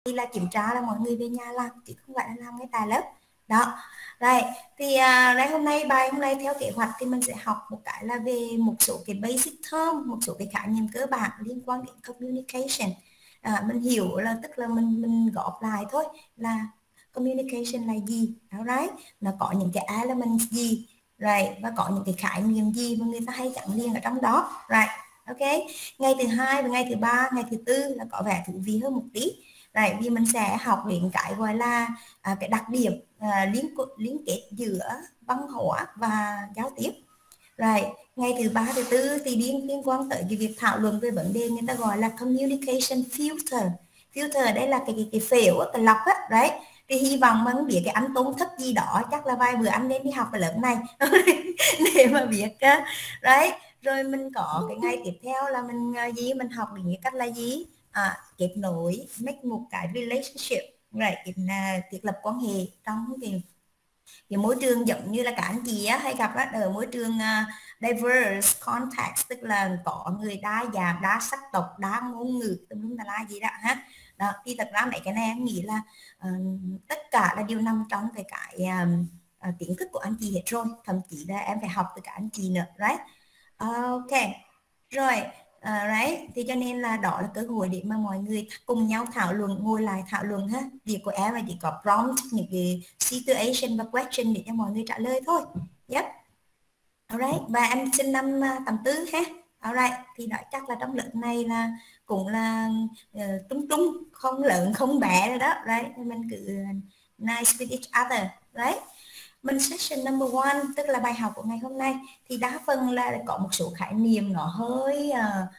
là kiểm tra là mọi người về nhà làm chứ không phải là làm ngay tại lớp đó. Rồi thì đây bài hôm nay theo kế hoạch thì mình sẽ học một cái là về một số cái basic term, một số cái khái niệm cơ bản liên quan đến communication. Mình hiểu là tức là mình góp lại thôi là communication là gì, right? Nó có những cái elements gì, right? Và có những cái khái niệm gì mà người ta hay gắn liền ở trong đó, right? Ok, ngày thứ hai và ngày thứ ba, ngày thứ tư là có vẻ thú vị hơn một tí. Right, vì mình sẽ học đến cái gọi là cái đặc điểm liên kết giữa văn hóa và giao tiếp. Rồi ngày thứ ba, thứ tư thì liên quan tới cái việc thảo luận về vấn đề người ta gọi là communication filter. Filter đây là cái phễu, cái lọc á, đấy. Thì hy vọng mà không biết cái anh tốn thất gì đó, chắc là vài bữa anh nên đi học ở lớp này để mà biết đấy. Rồi mình có cái ngày tiếp theo là mình học đến cái cách là gì, kết nối, make một cái relationship, right, thiết lập quan hệ trong cái môi trường giống như là các anh chị hay gặp ở môi trường diverse context, tức là có người đa dạng, đa sắc tộc, đa ngôn ngữ, tùm lum là gì đó ha. Đó, thì thật ra mấy cái này em nghĩ là tất cả là đều nằm trong cái kiến thức của anh chị hết rồi, thậm chí là em phải học từ các anh chị nữa, right? Ok, rồi. Right, thì cho nên là đó là cơ hội để mà mọi người cùng nhau thảo luận, ngồi lại thảo luận ha. Việc của em là chỉ có prompt những cái situation và question để cho mọi người trả lời thôi. Yep. Alright, và em sinh năm 84 ha. Alright, thì đó chắc là trong lớp này là cũng là trung trung, không lớn không bé rồi đó. Right, mình cứ nice with each other. Right. Mình session number one, tức là bài học của ngày hôm nay thì đa phần là có một số khái niệm nó hơi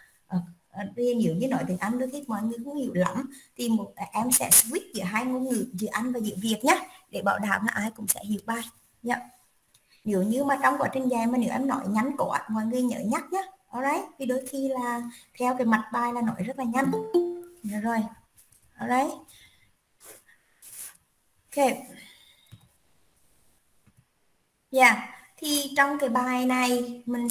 nếu như nói tiếng Anh đôi khi mọi người không hiểu lắm thì em sẽ switch giữa hai ngôn ngữ, giữa Anh và giữa Việt nhé, để bảo đảm là ai cũng sẽ hiểu bài. Yeah. Nếu như mà trong quá trình dạy mà nếu em nói nhanh quá, mọi người nhớ nhắc nhé. Alright, vì đôi khi là theo cái mặt bài là nói rất là nhanh. Được rồi. Alright. Ok. Yeah, thì trong cái bài này mình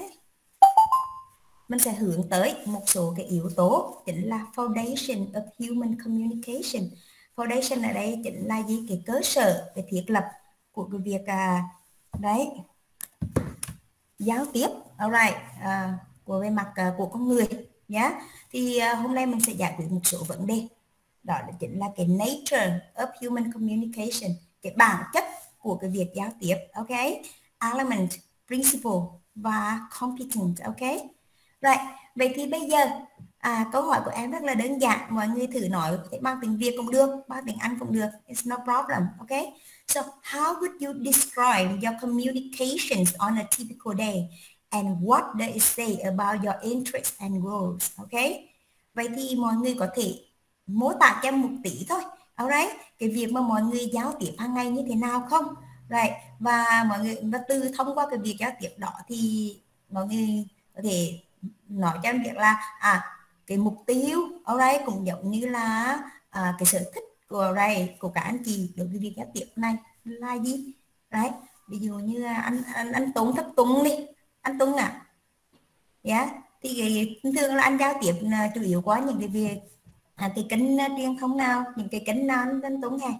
sẽ hướng tới một số cái yếu tố chính là foundation of human communication. Foundation ở đây chính là gì? Cái cơ sở, cái thiết lập của cái việc đấy giao tiếp, alright, của về mặt của con người nhé. Thì hôm nay mình sẽ giải quyết một số vấn đề, đó là chính là cái nature of human communication, cái bản chất của cái việc giao tiếp, ok, element, principle và competent, ok. Rồi, vậy thì bây giờ câu hỏi của em rất là đơn giản, mọi người thử nói bằng tiếng Việt cũng được, bằng tiếng Anh cũng được, it's no problem, ok. So how would you describe your communications on a typical day and what does it say about your interests and goals, ok. Vậy thì mọi người có thể mô tả cho một tí thôi, alright, cái việc mà mọi người giao tiếp hàng ngày như thế nào không, right, và mọi người và từ thông qua cái việc giao tiếp đó thì mọi người có thể nói cho em biết là cái mục tiêu, alright, cũng giống như là cái sở thích của của các anh chị đối với việc giao tiếp này là gì, đấy. Ví dụ như là anh Tuấn Thất Tuấn đi, anh Tuấn yeah, thì thường là anh giao tiếp chủ yếu qua những cái việc cái kênh truyền thông nào, những cái kênh nào anh Tuấn hè?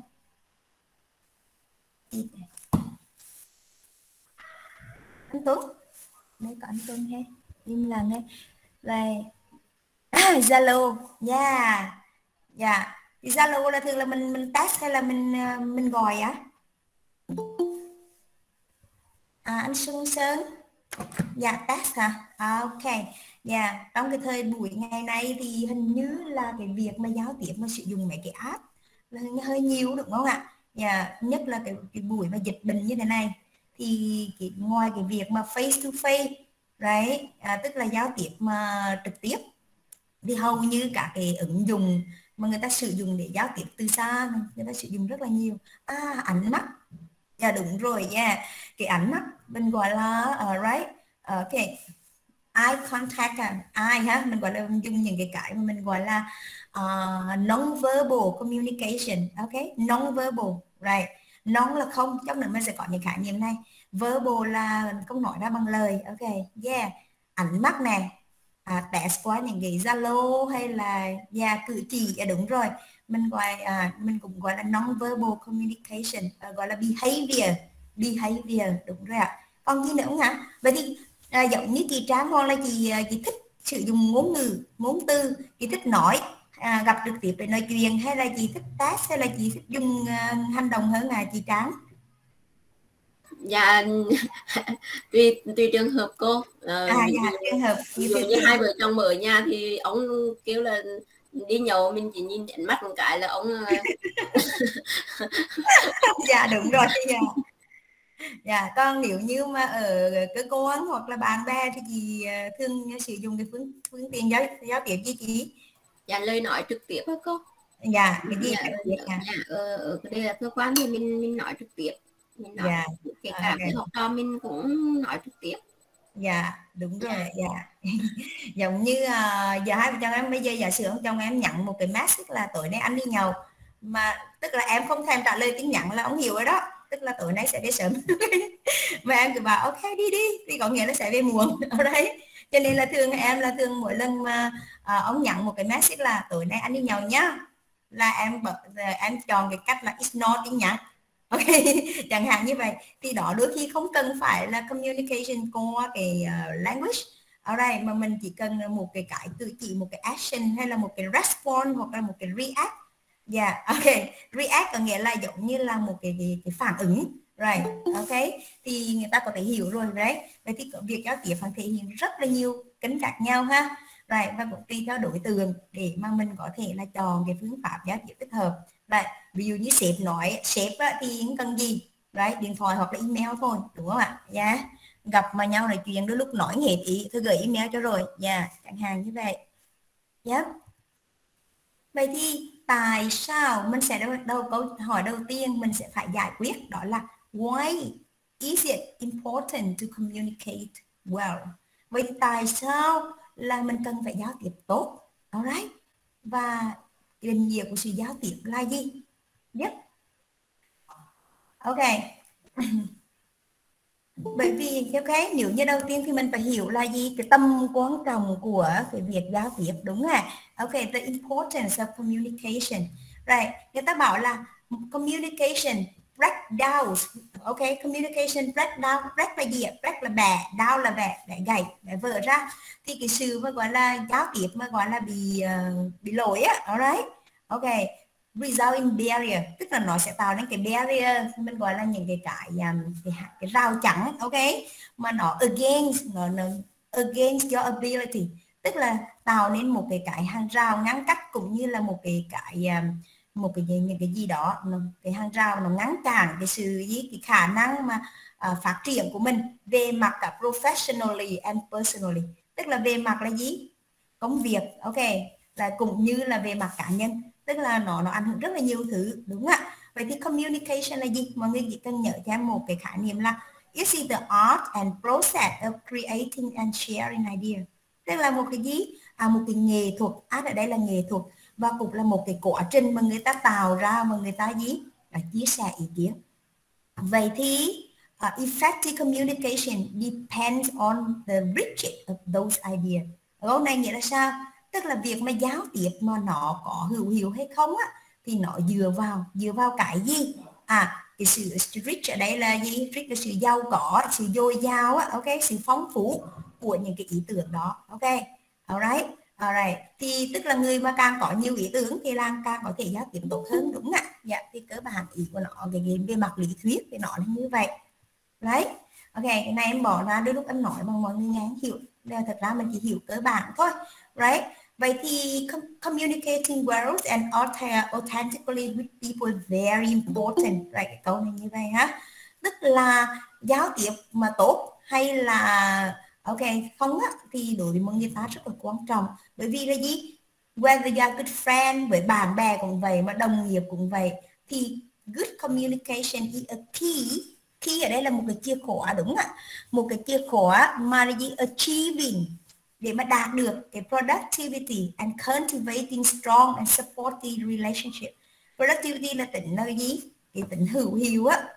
Anh Tuấn, đây có anh Tuấn he, im lặng nghe rồi. Zalo, yeah, yeah. Thì Zalo là thường là mình test hay là mình gọi anh Xuân Sơn, dạ test hả? Ok, dạ. Trong cái thời buổi ngày nay thì hình như là cái việc mà giao tiếp mà sử dụng mấy cái app là hơi nhiều đúng không ạ? Dạ, nhất là cái buổi mà dịch bệnh như thế này thì ngoài cái việc mà face to face, đấy, tức là giao tiếp mà trực tiếp, thì hầu như cả cái ứng dụng mà người ta sử dụng để giao tiếp từ xa người ta sử dụng rất là nhiều. Ánh mắt, dạ đúng rồi nha, cái ánh mắt mình gọi là right, ok, eye contact, eye ha, mình gọi là dùng những cái mà mình gọi là non-verbal communication, ok, non-verbal, right, non là không, trong này mình sẽ có những khái niệm này, verbal là không nói ra bằng lời, ok, yeah, ánh mắt nè, test qua những cái Zalo hay là cử chỉ, đúng rồi, mình cũng gọi là non-verbal communication, gọi là behavior, đúng rồi ạ. Còn gì nữa không hả? Vậy thì giống như chị Trang hoặc là chị thích sử dụng ngôn ngữ, ngôn từ, chị thích nói, gặp trực tiếp để nói chuyện, hay là chị thích test, hay là chị thích dùng hành động hơn chị Trang? Dạ tùy trường hợp cô. Trường hợp ví dụ như hai vợ chồng ở nhà thì ông kêu là đi nhậu, mình chỉ nhìn ánh mắt một cái là ông dạ đúng rồi. Dạ, còn nếu như mà ở cơ quan hoặc là bạn bè thì chị thường sử dụng cái phương tiện giao tiếp gì chị? dạ lời nói trực tiếp hả cô? Dạ, cái gì Dạ, trực tiếp nha? ở cái đây là cơ quan thì mình nói trực tiếp, mình nói Dạ, kể cả với okay. học trò mình cũng nói trực tiếp. Dạ, đúng rồi. Dạ. Giống như giờ hai vợ chồng em bây giờ giả sử ông chồng em nhận một cái message là tối nay anh đi nhậu, mà tức là em không thèm trả lời tin nhắn là ông hiểu rồi đó, tức là tối nay sẽ đi sớm. Mà em cứ bảo ok đi đi thì có nghĩa là sẽ về muộn ở đấy. Cho nên là thường mỗi lần mà ông nhận một cái message là tối nay anh đi nhậu nhá, là em chọn cái cách là ignore tin nhắn. Ok. Chẳng hạn như vậy thì đó đôi khi không cần phải là communication qua cái language ở đây, mà mình chỉ cần một cái cử chỉ, một cái action, hay là một cái response, hoặc là một cái react. Ok, react có nghĩa là giống như là một cái phản ứng. Ok, thì người ta có thể hiểu rồi đấy. Vậy thì việc giao tiếp phải thể hiện rất là nhiều tính khác nhau ha. Và cũng tùy theo đối tượng để mà mình có thể là chọn cái phương pháp giao tiếp thích hợp. Ví dụ như sếp nói, sếp thì không cần gì, điện thoại hoặc là email thôi, đúng không ạ? Gặp mà nhau nói chuyện đôi lúc nói hết ý, thôi gửi email cho rồi, chẳng hạn như vậy. Vậy thì tại sao mình sẽ câu hỏi đầu tiên mình sẽ phải giải quyết, đó là why is it important to communicate well? Vậy thì tại sao là mình cần phải giao tiếp tốt? Alright. Và định nghĩa của sự giao tiếp là gì? Ok. Bởi vì ok, nếu như đầu tiên thì mình phải hiểu là gì, cái tầm quan trọng của cái việc giao tiếp, đúng không ạ? Ok, the importance of communication. Người ta bảo là communication breakdown. Ok, communication breakdown. Break là gì ạ? Break là bẻ, down là bẻ gãy, bẻ vỡ ra. Thì cái sự mà gọi là giao tiếp mà gọi là bị lỗi á, alright. Ok, result in barrier, tức là nó sẽ tạo nên cái barrier, mình gọi là những cái rào chắn, ok, mà nó against your ability, tức là tạo nên một cái hàng rào ngăn cách, cũng như là một những cái gì đó, cái hàng rào nó ngăn cản cái khả năng mà phát triển của mình về mặt cả professionally and personally, tức là về mặt là gì, công việc, ok, là cũng như là về mặt cá nhân, tức là nó ảnh hưởng rất là nhiều thứ, đúng không ạ? Vậy thì communication là gì? Mọi người chỉ cần nhớ cho em một cái khái niệm là it's the art and process of creating and sharing idea, tức là một cái gì, một cái nghệ thuật, art ở đây là nghệ thuật, và cũng là một cái quá trình mà người ta tạo ra, mà người ta chia sẻ ý kiến. Vậy thì effective communication depends on the richness of those ideas. Câu này nghĩa là sao? Tức là việc mà giao tiếp mà nó có hữu hiệu hay không á, thì nó dựa vào cái gì? Cái sự rich ở đây là gì? Rich là sự giàu có, sự dồi dào á, ok, sự phong phú của những cái ý tưởng đó, ok, alright. Thì tức là người mà càng có nhiều ý tưởng thì càng có thể giao tiếp tốt hơn, đúng ạ? Thì cơ bản ý của nó về mặt lý thuyết thì nó là như vậy. Đấy. Ok, cái này em bỏ ra đôi lúc em nói bằng mọi người nghe hiểu. Thật ra mình chỉ hiểu cơ bản thôi. Vậy thì communicating well and authentically with people is very important. Cái câu này như vậy ha. Tức là giao tiếp mà tốt hay là ok không á, thì đối với người ta rất là quan trọng. Bởi vì là gì? Whether you are good friend, với bạn bè cũng vậy, mà đồng nghiệp cũng vậy, thì good communication is a key ở đây là một cái chìa khóa, đúng không ạ? Một cái chìa khóa mà là gì? Achieving, để mà đạt được cái productivity and cultivating strong and supportive relationship. Productivity là tính là gì? Cái tính hữu hiệu á,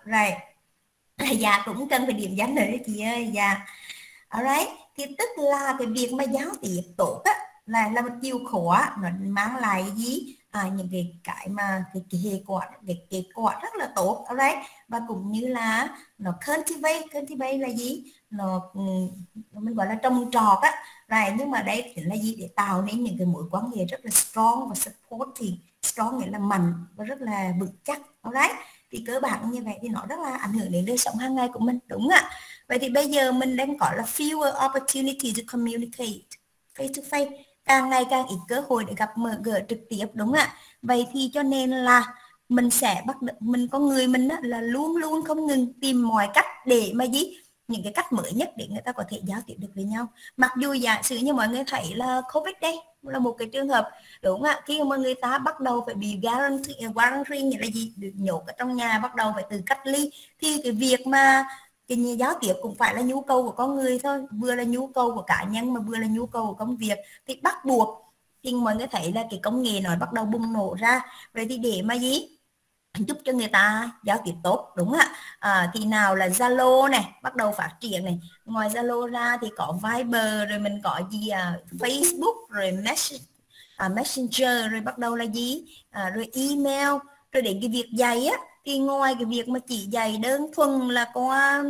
dạ cũng cần phải điểm danh rồi đấy chị ơi. Alright, thì tức là cái việc mà giao tiếp tốt á là một chìa khóa, nó mang lại gì? những cái mà cái hệ quả, cái kết quả rất là tốt, alright. Và cũng như là nó cultivate là gì, nó mình gọi là trồng trọt á, right. Nhưng mà đây chính là gì, để tạo nên những cái mối quan hệ rất là strong và support, thì strong nghĩa là mạnh và rất là vững chắc, alright. Thì cơ bản như vậy thì nó rất là ảnh hưởng đến đời sống hàng ngày của mình, đúng ạ. Vậy thì bây giờ mình đang có là fewer opportunity to communicate face to face, càng ngày càng ít cơ hội để gặp gỡ trực tiếp, đúng ạ. Vậy thì cho nên là mình sẽ mình con người mình á, là luôn luôn không ngừng tìm mọi cách để mà gì, những cái cách mới nhất để người ta có thể giao tiếp được với nhau. Mặc dù giả sử như mọi người thấy là Covid đây là một cái trường hợp, đúng ạ, khi mà người ta bắt đầu phải bị quarantine nghĩa là gì, được nhốt ở trong nhà, bắt đầu phải tự cách ly, thì cái việc mà cái nhà giao tiếp cũng phải là nhu cầu của con người thôi, vừa là nhu cầu của cá nhân mà vừa là nhu cầu của công việc, thì bắt buộc thì mọi người thấy là cái công nghệ nó bắt đầu bùng nổ ra. Vậy thì để mà gì giúp cho người ta giao tiếp tốt, đúng ạ. Thì nào là Zalo này bắt đầu phát triển này, ngoài Zalo ra thì có Viber, rồi mình có gì Facebook, rồi Messenger, rồi bắt đầu là gì rồi email, rồi đến cái việc dạy á, thì ngoài cái việc mà chỉ dạy đơn thuần là qua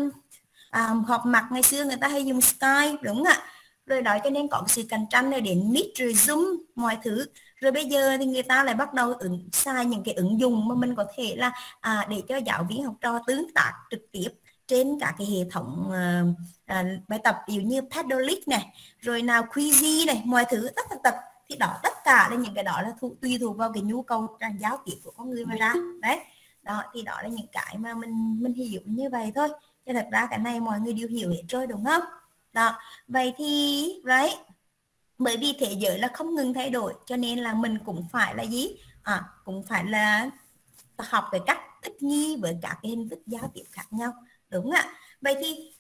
họp mặt, ngày xưa người ta hay dùng Skype, đúng ạ. Rồi đó, cho nên có sự cạnh tranh này đến Meet rồi Zoom mọi thứ. Rồi bây giờ thì người ta lại bắt đầu xài những cái ứng dụng mà mình có thể là để cho giáo viên học trò tương tác trực tiếp trên các cái hệ thống bài tập, ví dụ như Padlet này, rồi nào Quizy này, mọi thứ tất tật. Thì đó, tất cả là những cái đó là tùy thuộc vào cái nhu cầu giáo tiếp của con người mà ra đấy. Đó thì đó là những cái mà mình hiểu như vậy thôi, chứ thật ra cái này mọi người đều hiểu hết rồi, đúng không? Đó, vậy thì right, bởi vì thế giới là không ngừng thay đổi, cho nên là mình cũng phải là gì, cũng phải là học về cách thích nghi với các cái hình thức giao tiếp khác nhau, đúng ạ. Vậy thì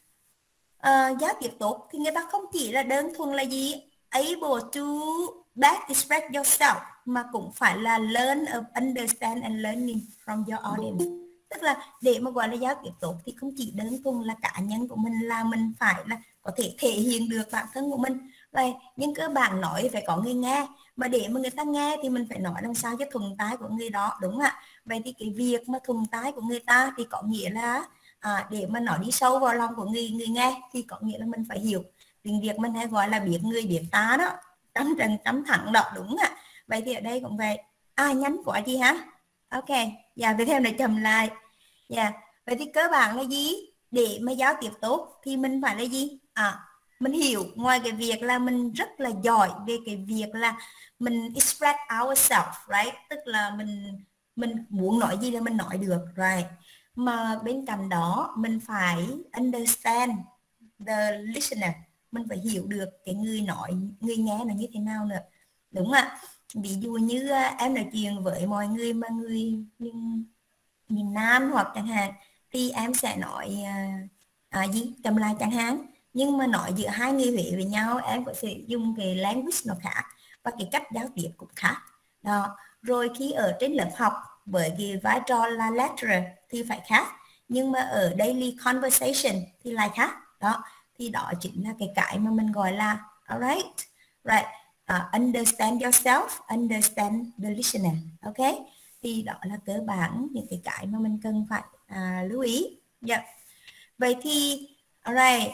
giao tiếp tốt thì người ta không chỉ là đơn thuần là gì able to best express yourself, mà cũng phải là learn, understand and learning from your audience. Tức là để mà gọi là giao tiếp tốt thì không chỉ đơn thuần là cá nhân của mình, là mình phải là có thể thể hiện được bản thân của mình. Vậy nhưng cơ bản nói phải có người nghe, mà để mà người ta nghe thì mình phải nói làm sao cho thuận tai của người đó, đúng ạ. Vậy thì cái việc mà thuận tai của người ta thì có nghĩa là để mà nó đi sâu vào lòng của người nghe thì có nghĩa là mình phải hiểu. Tiếng Việt mình hay gọi là biết người biết ta đó, trăm trận trăm thắng đó, đúng ạ. Vậy thì ở đây cũng vậy. Nhắn quả gì hả? Ok, dạ tiếp theo này chậm lại. Dạ, vậy thì cơ bản là gì? Để mà giao tiếp tốt thì mình phải là gì? Mình hiểu, ngoài cái việc là mình rất là giỏi về cái việc là mình express ourselves, right? Tức là mình muốn nói gì là mình nói được, right? Mà bên cạnh đó mình phải understand the listener, mình phải hiểu được cái người nói, người nghe nó như thế nào nữa, đúng ạ. Ví dụ như em nói chuyện với mọi người mà người miền Nam hoặc chẳng hạn, thì em sẽ nói gì cầm lại chẳng hạn. Nhưng mà nói giữa hai người Huế với nhau, em có thể dùng cái language nó khác và cái cách giao tiếp cũng khác đó. Rồi khi ở trên lớp học với cái vai trò là lecturer thì phải khác, nhưng mà ở daily conversation thì lại khác đó. Thì đó chính là cái mà mình gọi là alright, right, understand yourself, understand the listener, ok. Thì đó là cơ bản những cái mà mình cần phải lưu ý. Yeah. Vậy thì alright.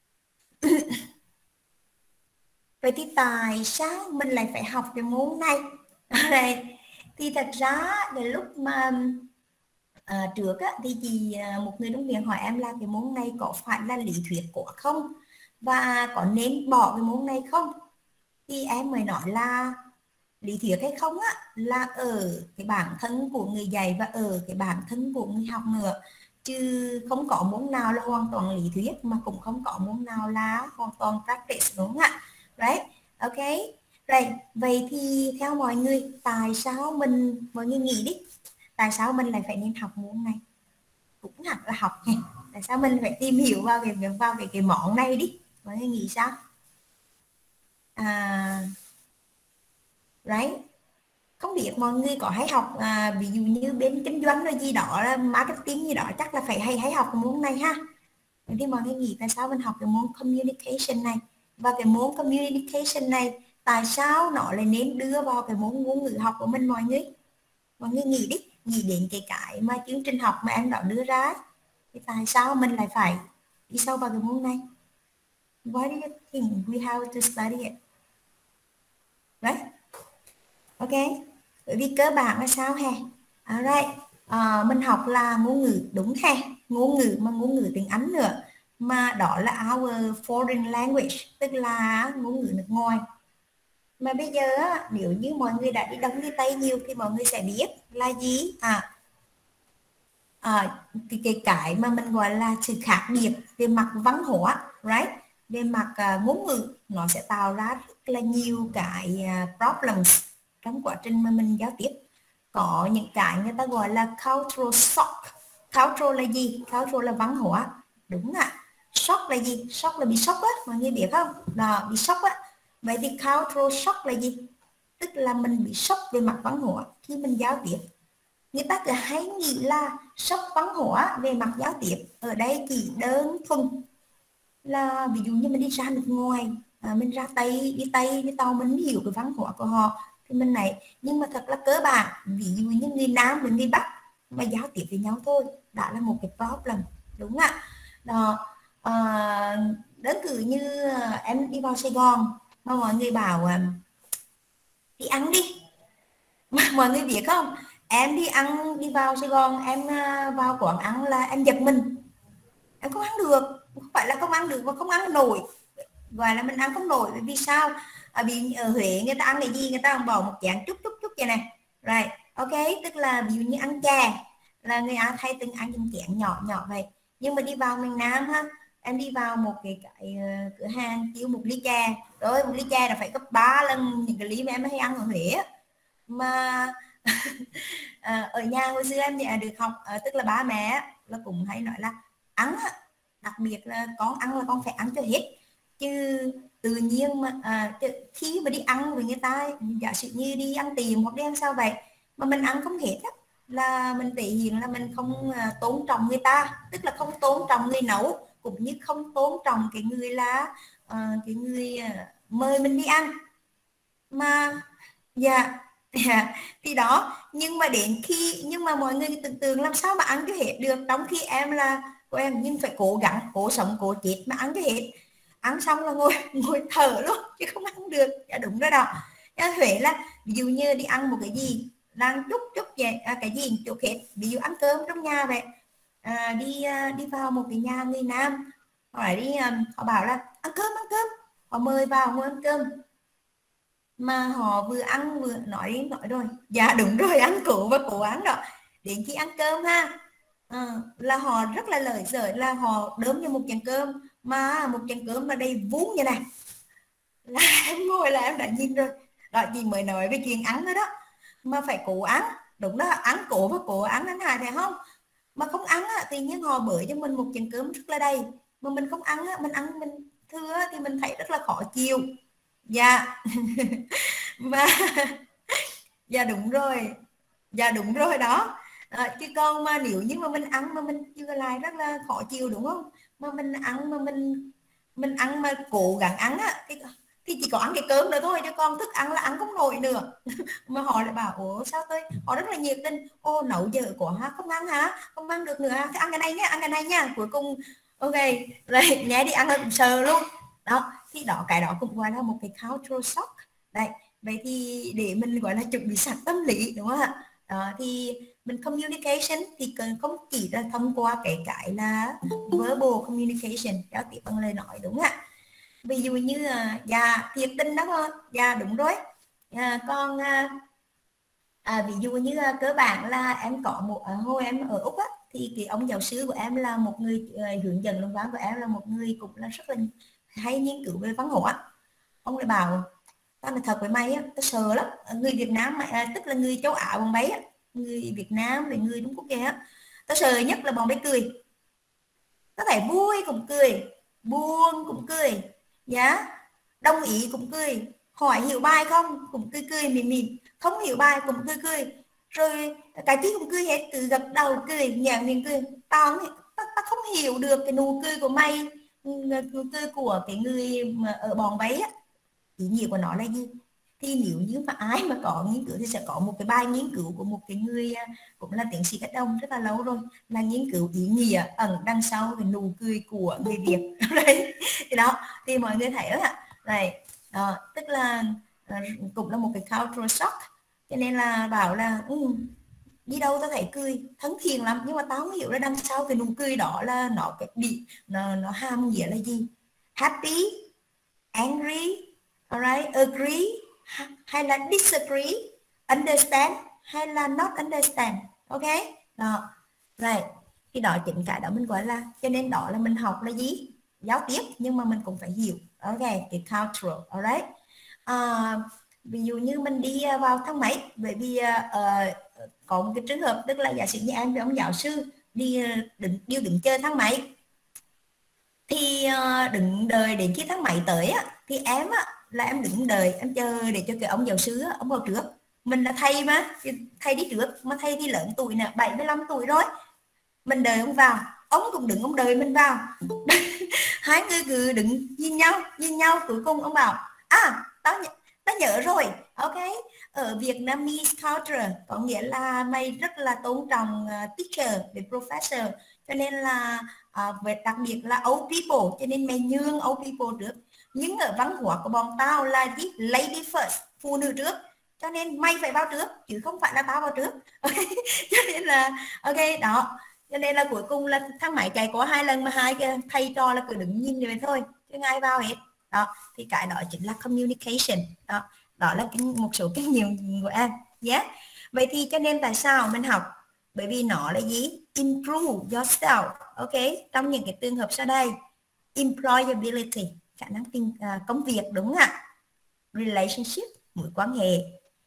Vậy thì tại sao mình lại phải học cái môn này? Alright. Thì thật ra cái lúc mà trước thì một người trong viện hỏi em là cái môn này có phải là lý thuyết quá không, và có nên bỏ cái môn này không, thì em mới nói là lý thuyết hay không là ở cái bản thân của người dạy và ở cái bản thân của người học nữa, chứ không có môn nào là hoàn toàn lý thuyết, mà cũng không có môn nào là hoàn toàn practice, đúng không ạ? Right, ok. Rồi, vậy thì theo mọi người, tại sao mọi người nghĩ đi, tại sao mình lại phải nên học môn này? Cũng hẳn là học nha, tại sao mình phải tìm hiểu vào cái món này đi, mọi người nghĩ sao? Right, không biết mọi người có hay học ví dụ như bên kinh doanh hay gì đó, marketing gì đó, chắc là phải hay học cái môn này ha. Thì mọi người nghĩ tại sao mình học cái môn communication này, và cái môn communication này tại sao nó lại nên đưa vào cái môn ngôn ngữ học của mình mọi người? Mọi người nghĩ đi, nghĩ đến cái mà chương trình học mà em đã đưa ra, thì tại sao mình lại phải đi sâu vào cái môn này? Why do you think we have to study it? Right? Ok, bởi vì cơ bản là sao hè? Alright, mình học là ngôn ngữ đúng hè, ngôn ngữ mà ngôn ngữ tiếng Anh nữa, mà đó là our foreign language, tức là ngôn ngữ nước ngoài. Mà bây giờ nếu như mọi người đã đi Đông đi Tây nhiều thì mọi người sẽ biết là gì? Cái mà mình gọi là sự khác biệt về mặt văn hóa, right? Về mặt ngôn ngữ, nó sẽ tạo ra rất là nhiều cái problems trong quá trình mà mình giao tiếp. Có những cái người ta gọi là cultural shock. Cultural là gì? Cultural là văn hóa, đúng ạ. Shock là gì? Shock là bị sốc á, mọi người biết không? Đó, bị sốc á. Vậy thì cultural shock là gì? Tức là mình bị sốc về mặt văn hóa khi mình giao tiếp. Người ta cứ hay nghĩ là sốc văn hóa về mặt giao tiếp ở đây chỉ đơn thuần là ví dụ như mình đi ra nước ngoài, mình ra Tây đi tàu, mình hiểu cái văn hóa của họ thì mình này, nhưng mà thật là cơ bản ví dụ như người Nam với người Bắc mà giao tiếp với nhau thôi đã là một cái problem, đúng không ạ? Đó, đơn cử như em đi vào Sài Gòn mà mọi người bảo đi ăn đi mọi người biết không, em đi ăn đi vào Sài Gòn, em vào quán ăn là em giật mình, em không ăn được, không phải là không ăn được mà không ăn nổi, gọi là mình ăn không nổi. Vì sao? Vì ở Huế người ta ăn cái gì người ta bỏ một chén chút chút chút vậy này, rồi ok, tức là ví dụ như ăn chè là người Á thay từng ăn những chén nhỏ nhỏ vậy. Nhưng mà đi vào miền Nam ha, em đi vào một cái cửa hàng kêu một ly chè, rồi một ly chè là phải gấp 3 lần những cái ly mà em hay ăn ở Huế mà. Ở nhà hồi xưa em được học, tức là ba mẹ là cũng hay nói là ăn, đặc biệt là con ăn là con phải ăn cho hết, chứ tự nhiên mà khi mà đi ăn với người ta, giả sử như đi ăn tiệm hoặc đi ăn sao vậy mà mình ăn không hết á, là mình thể hiện là mình không tôn trọng người ta, tức là không tôn trọng người nấu cũng như không tôn trọng cái người là cái người mời mình đi ăn mà. Dạ. Thì đó, nhưng mà đến khi, nhưng mà mọi người tưởng tượng làm sao mà ăn cái hết được, trong khi em là quen nhưng phải cố gắng cố sống cố chết mà ăn cái hết, ăn xong là ngồi ngồi thở luôn chứ không ăn được. Dạ đúng rồi đó. Huế là ví dụ như đi ăn một cái gì đang chút chút vậy, cái gì chút hết, ví dụ ăn cơm trong nhà vậy, đi vào một cái nhà người Nam, hỏi đi, họ bảo là ăn cơm, họ mời vào ngồi ăn cơm mà họ vừa ăn vừa nói rồi, dạ đúng rồi, ăn củ và cố ăn đó. Đến khi ăn cơm ha, là họ rất là lợi giời, là họ đớm cho một chén cơm mà một chén cơm là đầy vún như này, là em ngồi là em đã nhìn rồi đó, chị mới nói về chuyện ăn nữa đó, mà phải cố ăn, đúng đó, ăn cố và cố ăn anh Hải phải không, mà không ăn thì nhưng họ bới cho mình một chén cơm rất là đầy, mà mình không ăn mình ăn mình thừa thì mình thấy rất là khó chịu. Dạ. Và dạ đúng rồi, dạ đúng rồi đó. Chứ còn mà nếu như mà mình ăn mà mình chưa lại rất là khó chịu đúng không, mà mình ăn mà mình ăn mà cố gắng ăn thì chỉ có ăn cái cơm nữa thôi, chứ còn thức ăn là ăn không nổi nữa. Mà họ lại bảo ủa sao tôi, họ rất là nhiệt tình, ô nấu dở quá không ăn hả, không ăn được nữa hả? Thế ăn cái này nhá, ăn cái này nha, cuối cùng ok rồi nhé đi ăn là cũng sờ luôn đó. Thì đó, cái đó cũng gọi là một cái cultural shock đấy. Vậy thì để mình gọi là chuẩn bị sẵn tâm lý đúng không ạ? Đó, thì mình communication thì cần không chỉ là thông qua cái là verbal communication, giao tiếp bằng lời nói, đúng không ạ? Ví dụ như dạ thiệt tình đó thôi, dạ đúng rồi. Còn ví dụ như cơ bản là em có một hồi em ở Úc á, thì cái ông giáo sư của em là một người hướng dẫn luận văn của em là một người cũng là rất là hay nghiên cứu về văn hóa. Ông lại bảo tao nói thật với mày á, tao sợ lắm, người Việt Nam mày, tức là người châu Á bọn bấy á, người Việt Nam với người Trung Quốc kia á, tao sợ nhất là bọn bấy cười, tao thấy vui cũng cười, buồn cũng cười, dạ, đồng ý cũng cười, hỏi hiểu bài không cũng cười cười mỉm mỉm, không hiểu bài cũng cười cười, rồi cái gì cũng cười hết, từ gật đầu cười, nhàng miệng cười. Tao không hiểu được cái nụ cười của mày, nụ cười của cái người mà ở bọn bấy á, ý nghĩa của nó là gì. Thì nếu như mà ai mà có nghiên cứu thì sẽ có một cái bài nghiên cứu của một cái người cũng là tiến sĩ cách đông rất là lâu rồi, là nghiên cứu ý nghĩa ẩn đằng sau cái nụ cười của người Việt. Đấy, thì đó thì mọi người thấy đó, này đó, tức là cũng là một cái cultural shock, cho nên là bảo là đi đâu tao thấy cười thân thiện lắm, nhưng mà tao không hiểu là đằng sau cái nụ cười đó là nó cái bị nó hàm nghĩa là gì. Happy, angry, alright, agree hay là disagree, understand hay là not understand. Ok đó, rồi thì đó chính cái đó mình gọi là, cho nên đó là mình học là gì, giao tiếp, nhưng mà mình cũng phải hiểu ok cái cultural. Alright, ví dụ như mình đi vào thang máy, bởi vì có một cái trường hợp, tức là giả sử như em với ông giáo sư đi đứng chờ thang máy, thì đứng đợi đến khi thang máy tới á, thì em á là em đứng đợi, em chờ để cho cái ông giáo sư á, ông vào trước. Mình là thầy mà, thầy đi trước, mà thầy thì lớn tuổi nè, 75 tuổi rồi, mình đợi ông vào, ông cũng đứng ông đợi mình vào. Hai người cứ đứng nhìn nhau, cuối cùng ông bảo tao nhớ rồi. Ok, ở Vietnamese culture có nghĩa là mày rất là tôn trọng teacher với professor, cho nên là đặc biệt là old people, cho nên mày nhường old people trước. Nhưng ở văn hóa của bọn tao là gì, lady first, phụ nữ trước, cho nên mày phải vào trước chứ không phải là tao vào trước. Cho nên là ok đó, cho nên là cuối cùng là thang máy chạy có 2 lần mà hai cái thầy trò là cứ đứng nhìn vậy thôi chứ ai vào hết. Đó thì cái đó chính là communication. Đó là một số kinh nghiệm của em. Yeah. Vậy thì cho nên tại sao mình học, bởi vì nó là gì, improve yourself. Ok, trong những cái trường hợp sau đây, employability, khả năng công việc, đúng ạ, relationship, mối quan hệ,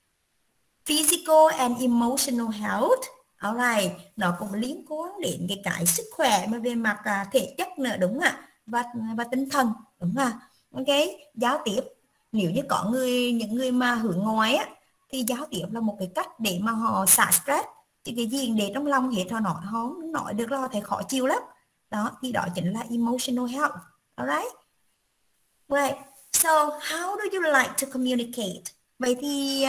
physical and emotional health. Alright, nó cũng liên quan đến cái sức khỏe mà về mặt thể chất nữa, đúng ạ, và tinh thần, đúng ạ. Ok, giao tiếp, nếu như có những người mà hướng ngoại á, thì giao tiếp là một cái cách để mà họ xả stress, chứ cái gì để trong lòng hết họ không nói được là họ thấy khó chịu lắm. Đó thì đó chính là emotional health. Alright, right, so how do you like to communicate? Vậy thì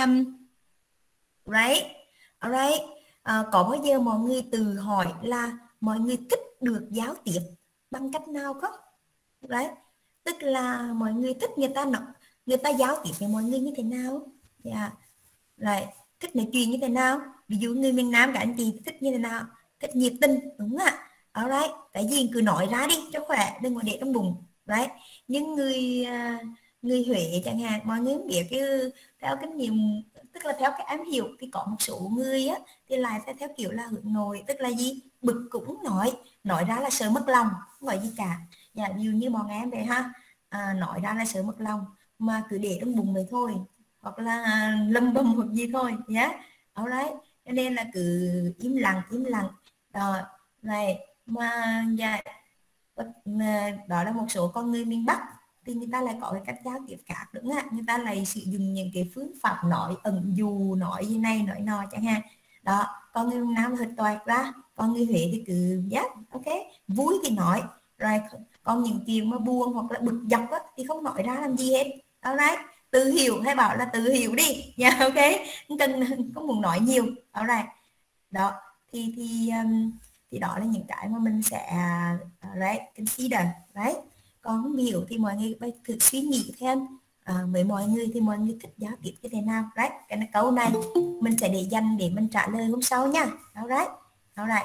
right, alright, có bao giờ mọi người tự hỏi là mọi người thích được giao tiếp bằng cách nào không? Right, tức là mọi người thích người ta giao tiếp với mọi người như thế nào? Yeah. Right, thích nói chuyện như thế nào? Ví dụ người miền Nam các anh chị thích như thế nào? Thích nhiệt tình, đúng ạ. Alright, cái gì cứ nói ra đi cho khỏe, đừng có để trong bụng. Right, nhưng người Huế chẳng hạn, mọi người biết cái theo kinh nghiệm, tức là theo cái em hiểu, thì có một số người á thì lại theo kiểu là hướng nội, tức là gì, bực cũng nói ra là sợ mất lòng, không gọi gì cả. Dạ, ví dụ như bọn em vậy ha, nói ra là sợ mất lòng mà cứ để trong bụng vậy thôi, hoặc là lâm bầm hoặc gì thôi nhé. Alright, cho nên là cứ im lặng này mà. Dạ, đó là một số con người miền Bắc thì người ta lại có cái cách giao tiếp khác, đúng không ạ? Người ta lại sử dụng những cái phương pháp nói ẩn dụ, nói như này nói nọ chẳng hạn. Đó, con người miền Nam hơi toẹt ra, con người Huế thì cứ ok, vui thì nói rồi, còn những chuyện mà buồn hoặc là bực dọc á, thì không nói ra làm gì hết. Alright, tự hiểu, hay bảo là tự hiểu đi nha. Ok, không cần, không muốn nói nhiều. Alright, đó thì đó là những cái mà mình sẽ consider. Right, còn không hiểu thì mọi người thử suy nghĩ thêm, với mọi người thì mọi người thích giao tiếp như thế nào. Right, cái câu này mình sẽ để dành để mình trả lời hôm sau nha. Alright.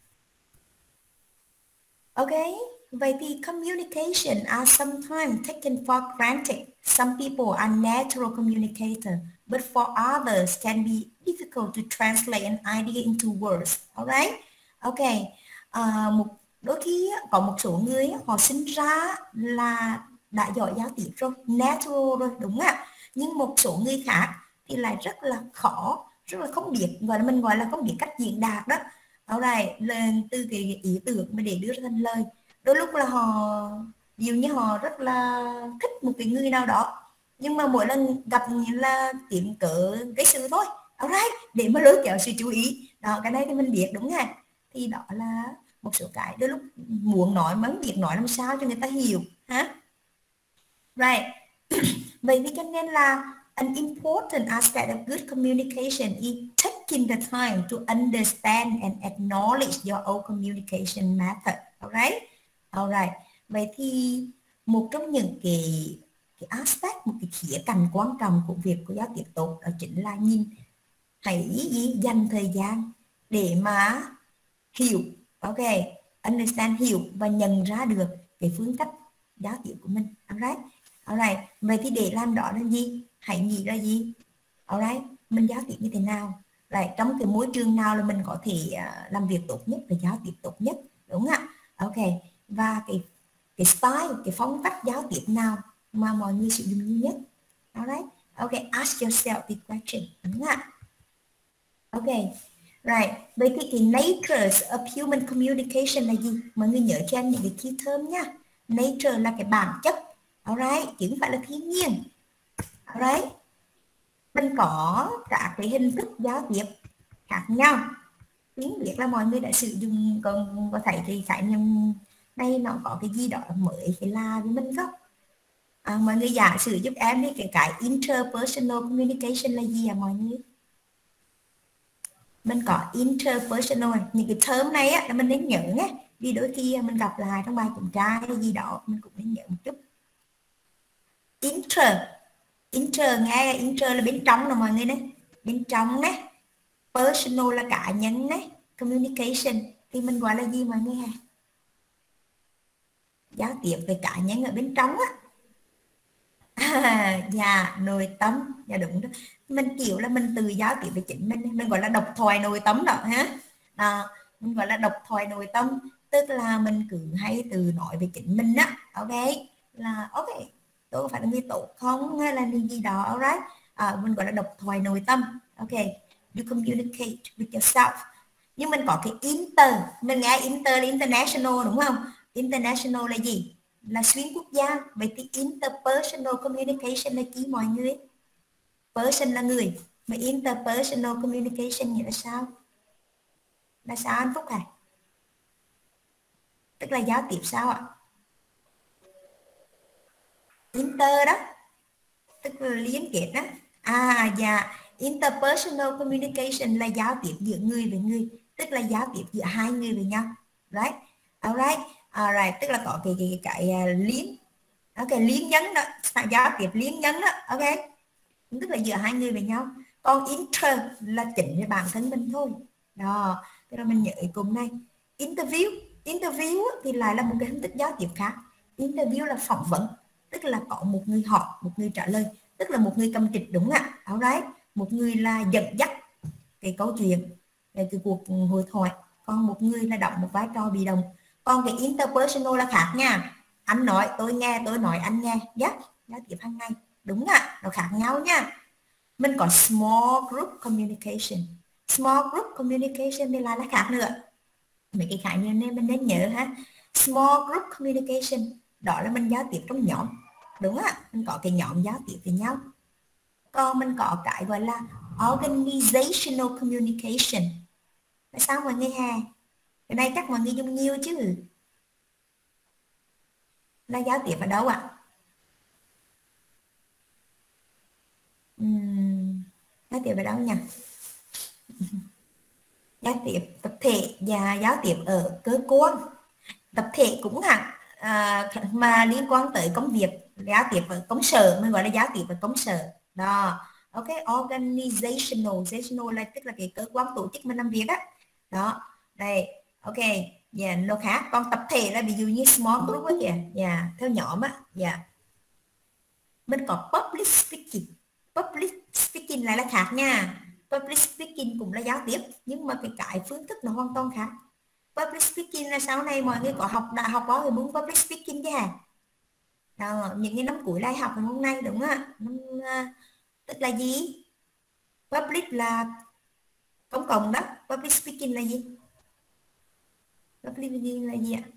Ok, vậy thì communication are sometimes taken for granted. Some people are natural communicator, but for others can be difficult to translate an idea into words. Alright, ok, đôi khi có một số người họ sinh ra là đã giỏi giao tiếp rồi, natural rồi, đúng ạ. Nhưng một số người khác thì lại rất là khó, rất là không biết, mình gọi là không biết cách diễn đạt đó. Alright, lên từ cái ý tưởng mà để đưa ra thành lời. Đôi lúc là họ, ví dụ như họ rất là thích một cái người nào đó, nhưng mà mỗi lần gặp là tìm cớ cái sự thôi. Alright, để mà lôi kéo sự chú ý. Đó, cái này thì mình biết, đúng không? Thì đó là một số cái đôi lúc muốn nói mà không biết nói làm sao cho người ta hiểu ha. Right. Vậy vì cho nên là an important aspect of good communication is taking the time to understand and acknowledge your own communication method. Alright? Alright. Vậy thì một trong những cái aspect, một cái khía cạnh quan trọng của việc của giao tiếp tốt đó chính là hãy dành thời gian để mà hiểu, ok, understand, hiểu và nhận ra được cái phương cách giao tiếp của mình. Alright. Alright. Vậy thì để làm đó là gì? Hãy nghĩ là gì? Alright. Mình giao tiếp như thế nào? Right. Trong cái môi trường nào là mình có thể làm việc tốt nhất và giao tiếp tốt nhất, đúng không ạ? Ok. Và cái style, cái phong cách giao tiếp nào mà mọi người sử dụng nhiều nhất? Alright. Ok. Ask yourself the question, đúng không ạ? Ok. Right. Vậy thì cái nature of human communication là gì? Mọi người nhớ cho anh những cái key term nha. Nature là cái bản chất. Alright. Chứ không phải là thiên nhiên. Alright. Mình có các cái hình thức giao tiếp khác nhau. Tiếng Việt là mọi người đã sử dụng, còn có thể thì khái niệm đây nó có cái gì đó mới phải là với mình không? Mọi người giả sử giúp em đi cái interpersonal communication là gì mọi người? Mình có interpersonal, những cái term này á là mình nên nhớ nhé, vì đôi khi mình gặp lại trong bài kiểm tra hay gì đó mình cũng nên nhớ một chút. Inter nghe inter là bên trong là mọi người đấy, bên trong đấy. Personal là cá nhân đấy. Communication thì mình gọi là gì mọi người hả? Giao tiếp về cá nhân ở bên trong á. Dạ, nội tâm. Dạ đúng đó. Mình kiểu là mình tự giao tiếp với chính mình gọi là độc thoại nội tâm đó ha. Mình gọi là độc thoại nội tâm, tức là mình cứ hay tự nói về chính mình á. Ok, là ok, tôi có phải là người tốt không hay là gì đó. Alright. Mình gọi là độc thoại nội tâm. Ok, you communicate with yourself. Nhưng mình có cái inter, mình nghe inter là international đúng không? International là gì? Là xuyên quốc gia. Vậy thì interpersonal communication là gì mọi người? Person là người, mà interpersonal communication nghĩa là sao? Là sao anh Phúc hả? Tức là giao tiếp sao ạ? Inter đó, tức là liên kết đó. Dạ, interpersonal communication là giao tiếp giữa người với người, tức là giao tiếp giữa hai người với nhau. Right? Alright, tức là có cái liên, cái liên nhấn đó, giao tiếp liên nhấn đó. Ok, tức là giữa hai người với nhau. Còn inter là chính với bản thân mình thôi. Đó, tức là mình nhớ cùng này. Interview thì lại là một cái hình thức giao tiếp khác. Interview là phỏng vấn, tức là có một người hỏi, một người trả lời, tức là một người cầm trịch, đúng ạ. Alright, một người là dẫn dắt cái câu chuyện, cái cuộc hội thoại, còn một người là đóng một vai trò bị động. Còn cái interpersonal là khác nha. Anh nói tôi nghe, tôi nói anh nghe. Giao tiếp hàng ngày, đúng ạ, nó khác nhau nha. Mình có small group communication. Small group communication thì là khác nữa. Mấy cái khái niệm này mình nên nhớ ha. Small group communication đó là mình giao tiếp trong nhóm, đúng ạ. Mình có cái nhóm giao tiếp với nhau. Còn mình có cái gọi là organizational communication. Tại sao mọi người hà? Cái này chắc mọi người dùng nhiều chứ. Là giao tiếp ở đâu ạ? Giao tiếp ở đâu nhỉ? Giao tiếp tập thể và giao tiếp ở cơ quan. Tập thể cũng hẳn mà liên quan tới công việc. Giao tiếp ở công sở mình gọi là giao tiếp ở công sở đó. Ok, organizational là tức là cái cơ quan tổ chức mình làm việc á đó. Đây, ok, nó khác. Còn tập thể là ví dụ như small group á kìa, theo nhóm á. Mình có public speaking lại là khác nha. Public speaking cũng là giao tiếp, nhưng mà cái phương thức nó hoàn toàn khác. Public speaking là sau này mọi người có học đại học có cái môn public speaking chứ hả? Đó, những cái năm cuối đại học hôm nay đúng không ạ? Tức là gì? Public là công cộng đó. Public speaking là gì? Public speaking là gì ạ?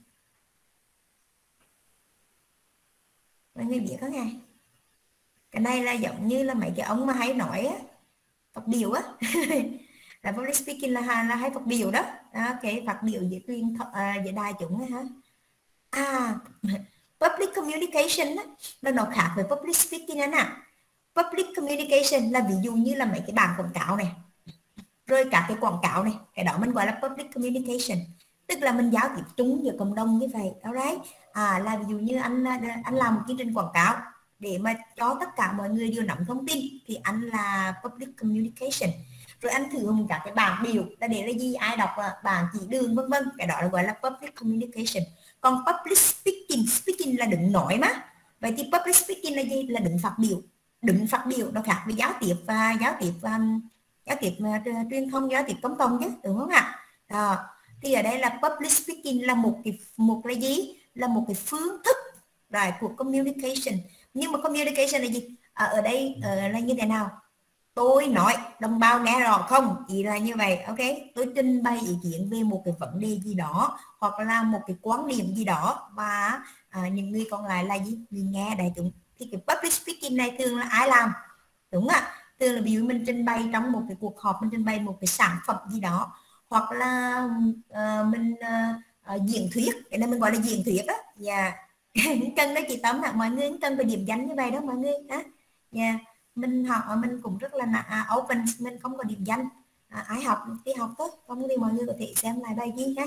Mọi người biết không hả? Cái này là giống như là mấy cái ông mà hay nói á, phát biểu á. Là public speaking là hay phát biểu đó. Cái phát biểu giữa truyền giữa đại chúng ấy hả? Public communication á, nó khác với public speaking đó nè. Public communication là ví dụ như là mấy cái bảng quảng cáo này, rồi các cái quảng cáo này, cái đó mình gọi là public communication, tức là mình giao tiếp chung giữa cộng đồng như vậy đó đấy. Là ví dụ như anh làm một chương trình quảng cáo để mà cho tất cả mọi người đều nắm thông tin thì anh là public communication. Rồi anh thử dùng các cái bảng biểu là để là gì, ai đọc bảng chỉ đường vân vân, cái đó là gọi là public communication. Còn public speaking là đứng nói mà. Vậy thì public speaking là gì? Là đứng phát biểu. Đứng phát biểu nó khác với giao tiếp và giao tiếp truyền thông, giao tiếp công cộng chứ, đúng không ạ? Đó. Thì ở đây là public speaking là một là gì? Là một cái phương thức rồi của communication. Nhưng mà communication là gì? Ở đây là như thế nào? Tôi nói đồng bào nghe rõ không? Ý là như vậy, ok? Tôi trình bày ý kiến về một cái vấn đề gì đó hoặc là một cái quan điểm gì đó và những người còn lại là gì? Người nghe đại chúng. Thì cái public speaking này thường là ai làm? Đúng ạ. Thường là ví dụ mình trình bày trong một cái cuộc họp, mình trình bày một cái sản phẩm gì đó, hoặc là mình diễn thuyết, cái này mình gọi là diễn thuyết đó. Dạ. Cần đó chị Tấm ạ, mọi người cần phải điểm danh như vậy đó mọi người á. Dạ. Mình học mình cũng rất là open, mình không có điểm danh, ai học thì học thôi, không thì mọi người có thể xem lại bài ghi ha.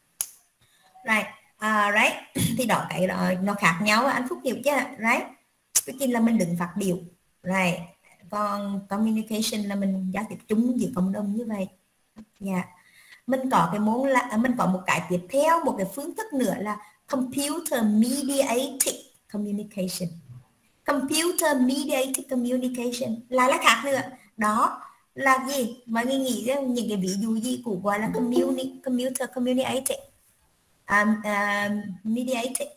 Right. Thì đó cái đó nó khác nhau, anh Phúc hiểu chứ? Right. Speaking là mình đừng phát biểu, right. Còn communication là mình giao tiếp chung giữa cộng đồng như vậy. Yeah. Mình có cái môn là mình có một cái tiếp theo, một cái phương thức nữa là computer mediated communication. Computer mediated communication là khác nữa. Đó là gì? Mọi người nghĩ những cái ví dụ gì của gọi là computer communicated mediated,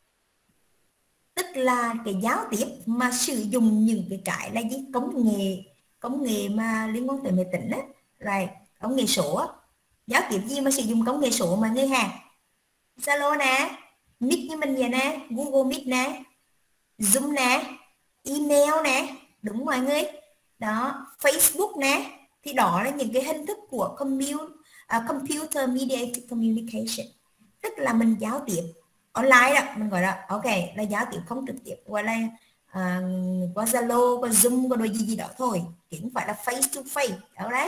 tức là cái giao tiếp mà sử dụng những cái là gì? Công nghệ mà liên quan tới máy tính á, rồi công nghệ số á. Giao tiếp gì mà sử dụng công nghệ số mà người hà? Zalo nè, Meet như mình vậy nè, Google Meet nè, Zoom nè, email nè, đúng mọi người. Đó, Facebook nè, thì đó là những cái hình thức của computer mediated communication, tức là mình giao tiếp online đó, mình gọi là ok là giao tiếp không trực tiếp, gọi là qua Zalo, qua Zoom, qua đôi gì đó thôi, chứ không phải là face to face đó đấy.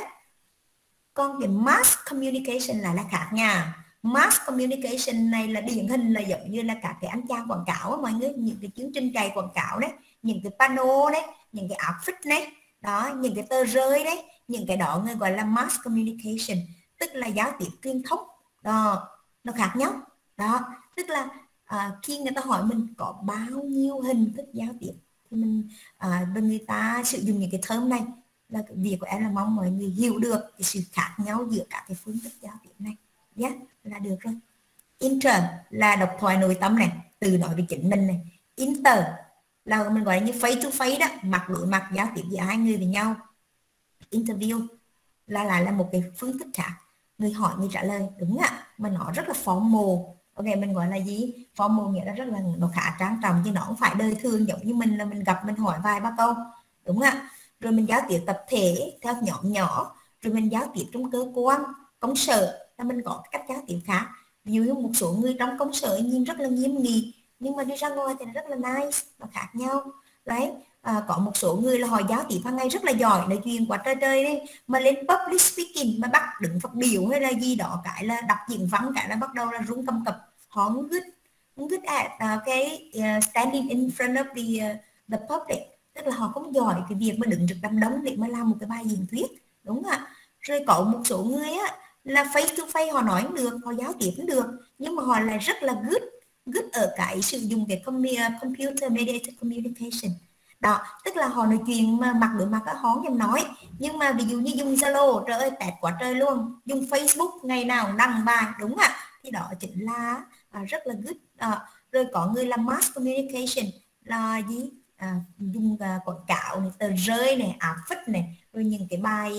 Còn cái mass communication là khác nha. Mass communication này là điển hình là giống như là các cái anh chàng quảng cáo đó, mọi người, những cái chương trình chạy quảng cáo đấy, những cái pano đấy, những cái áp phích đấy, đó, những cái tờ rơi đấy, những cái đó người gọi là mass communication, tức là giao tiếp truyền thông. Đó, nó khác nhau. Đó, tức là khi người ta hỏi mình có bao nhiêu hình thức giao tiếp thì mình người ta sử dụng những cái term này, là cái việc của em là mong mọi người hiểu được cái sự khác nhau giữa các cái phương thức giao tiếp này nhé, là được rồi. Inter là độc thoại nội tâm này, từ nói về chính mình này. Inter là mình gọi là như face to face đó, mặt đối mặt giao tiếp giữa hai người với nhau. Interview là lại là một cái phương thức khác, người hỏi người trả lời, đúng ạ, mà nó rất là formal. Ok, mình gọi là gì? Formal nghĩa là rất là nó khá trang trọng, chứ nó không phải đời thường giống như mình là mình gặp mình hỏi vài ba câu, đúng ạ. Rồi mình giao tiếp tập thể theo nhóm nhỏ, rồi mình giao tiếp trong cơ quan công sở là mình có cách giao tiếp khác. Ví dụ như một số người trong công sở nhìn rất là nghiêm nghị, nhưng mà đi ra ngoài thì rất là nice, nó khác nhau đấy. Có một số người là họ giao tiếp hàng ngày rất là giỏi, nói chuyện quá trời trời đấy, mà lên public speaking mà bắt đứng phát biểu hay là gì đó, cái là đọc diễn văn cái là bắt đầu là run cầm cập, họ good at standing in front of the public, tức là họ không giỏi cái việc mà đứng trước đám đông để mà làm một cái bài diễn thuyết, đúng không ạ? Rồi có một số người á là face to face họ nói được, họ giao tiếp được, nhưng mà họ là rất là good ở cái sử dụng cái computer mediated communication. Đó, tức là họ nói chuyện mà mặt đối mặt họ không dám nói, nhưng mà ví dụ như dùng Zalo, trời ơi tẹt quá trời luôn, dùng Facebook ngày nào đăng bài, đúng ạ, thì đó chính là rất là good. Rồi có người làm mass communication là gì? Dùng quảng cáo này, tờ rơi này, áp phích này, rồi những cái bài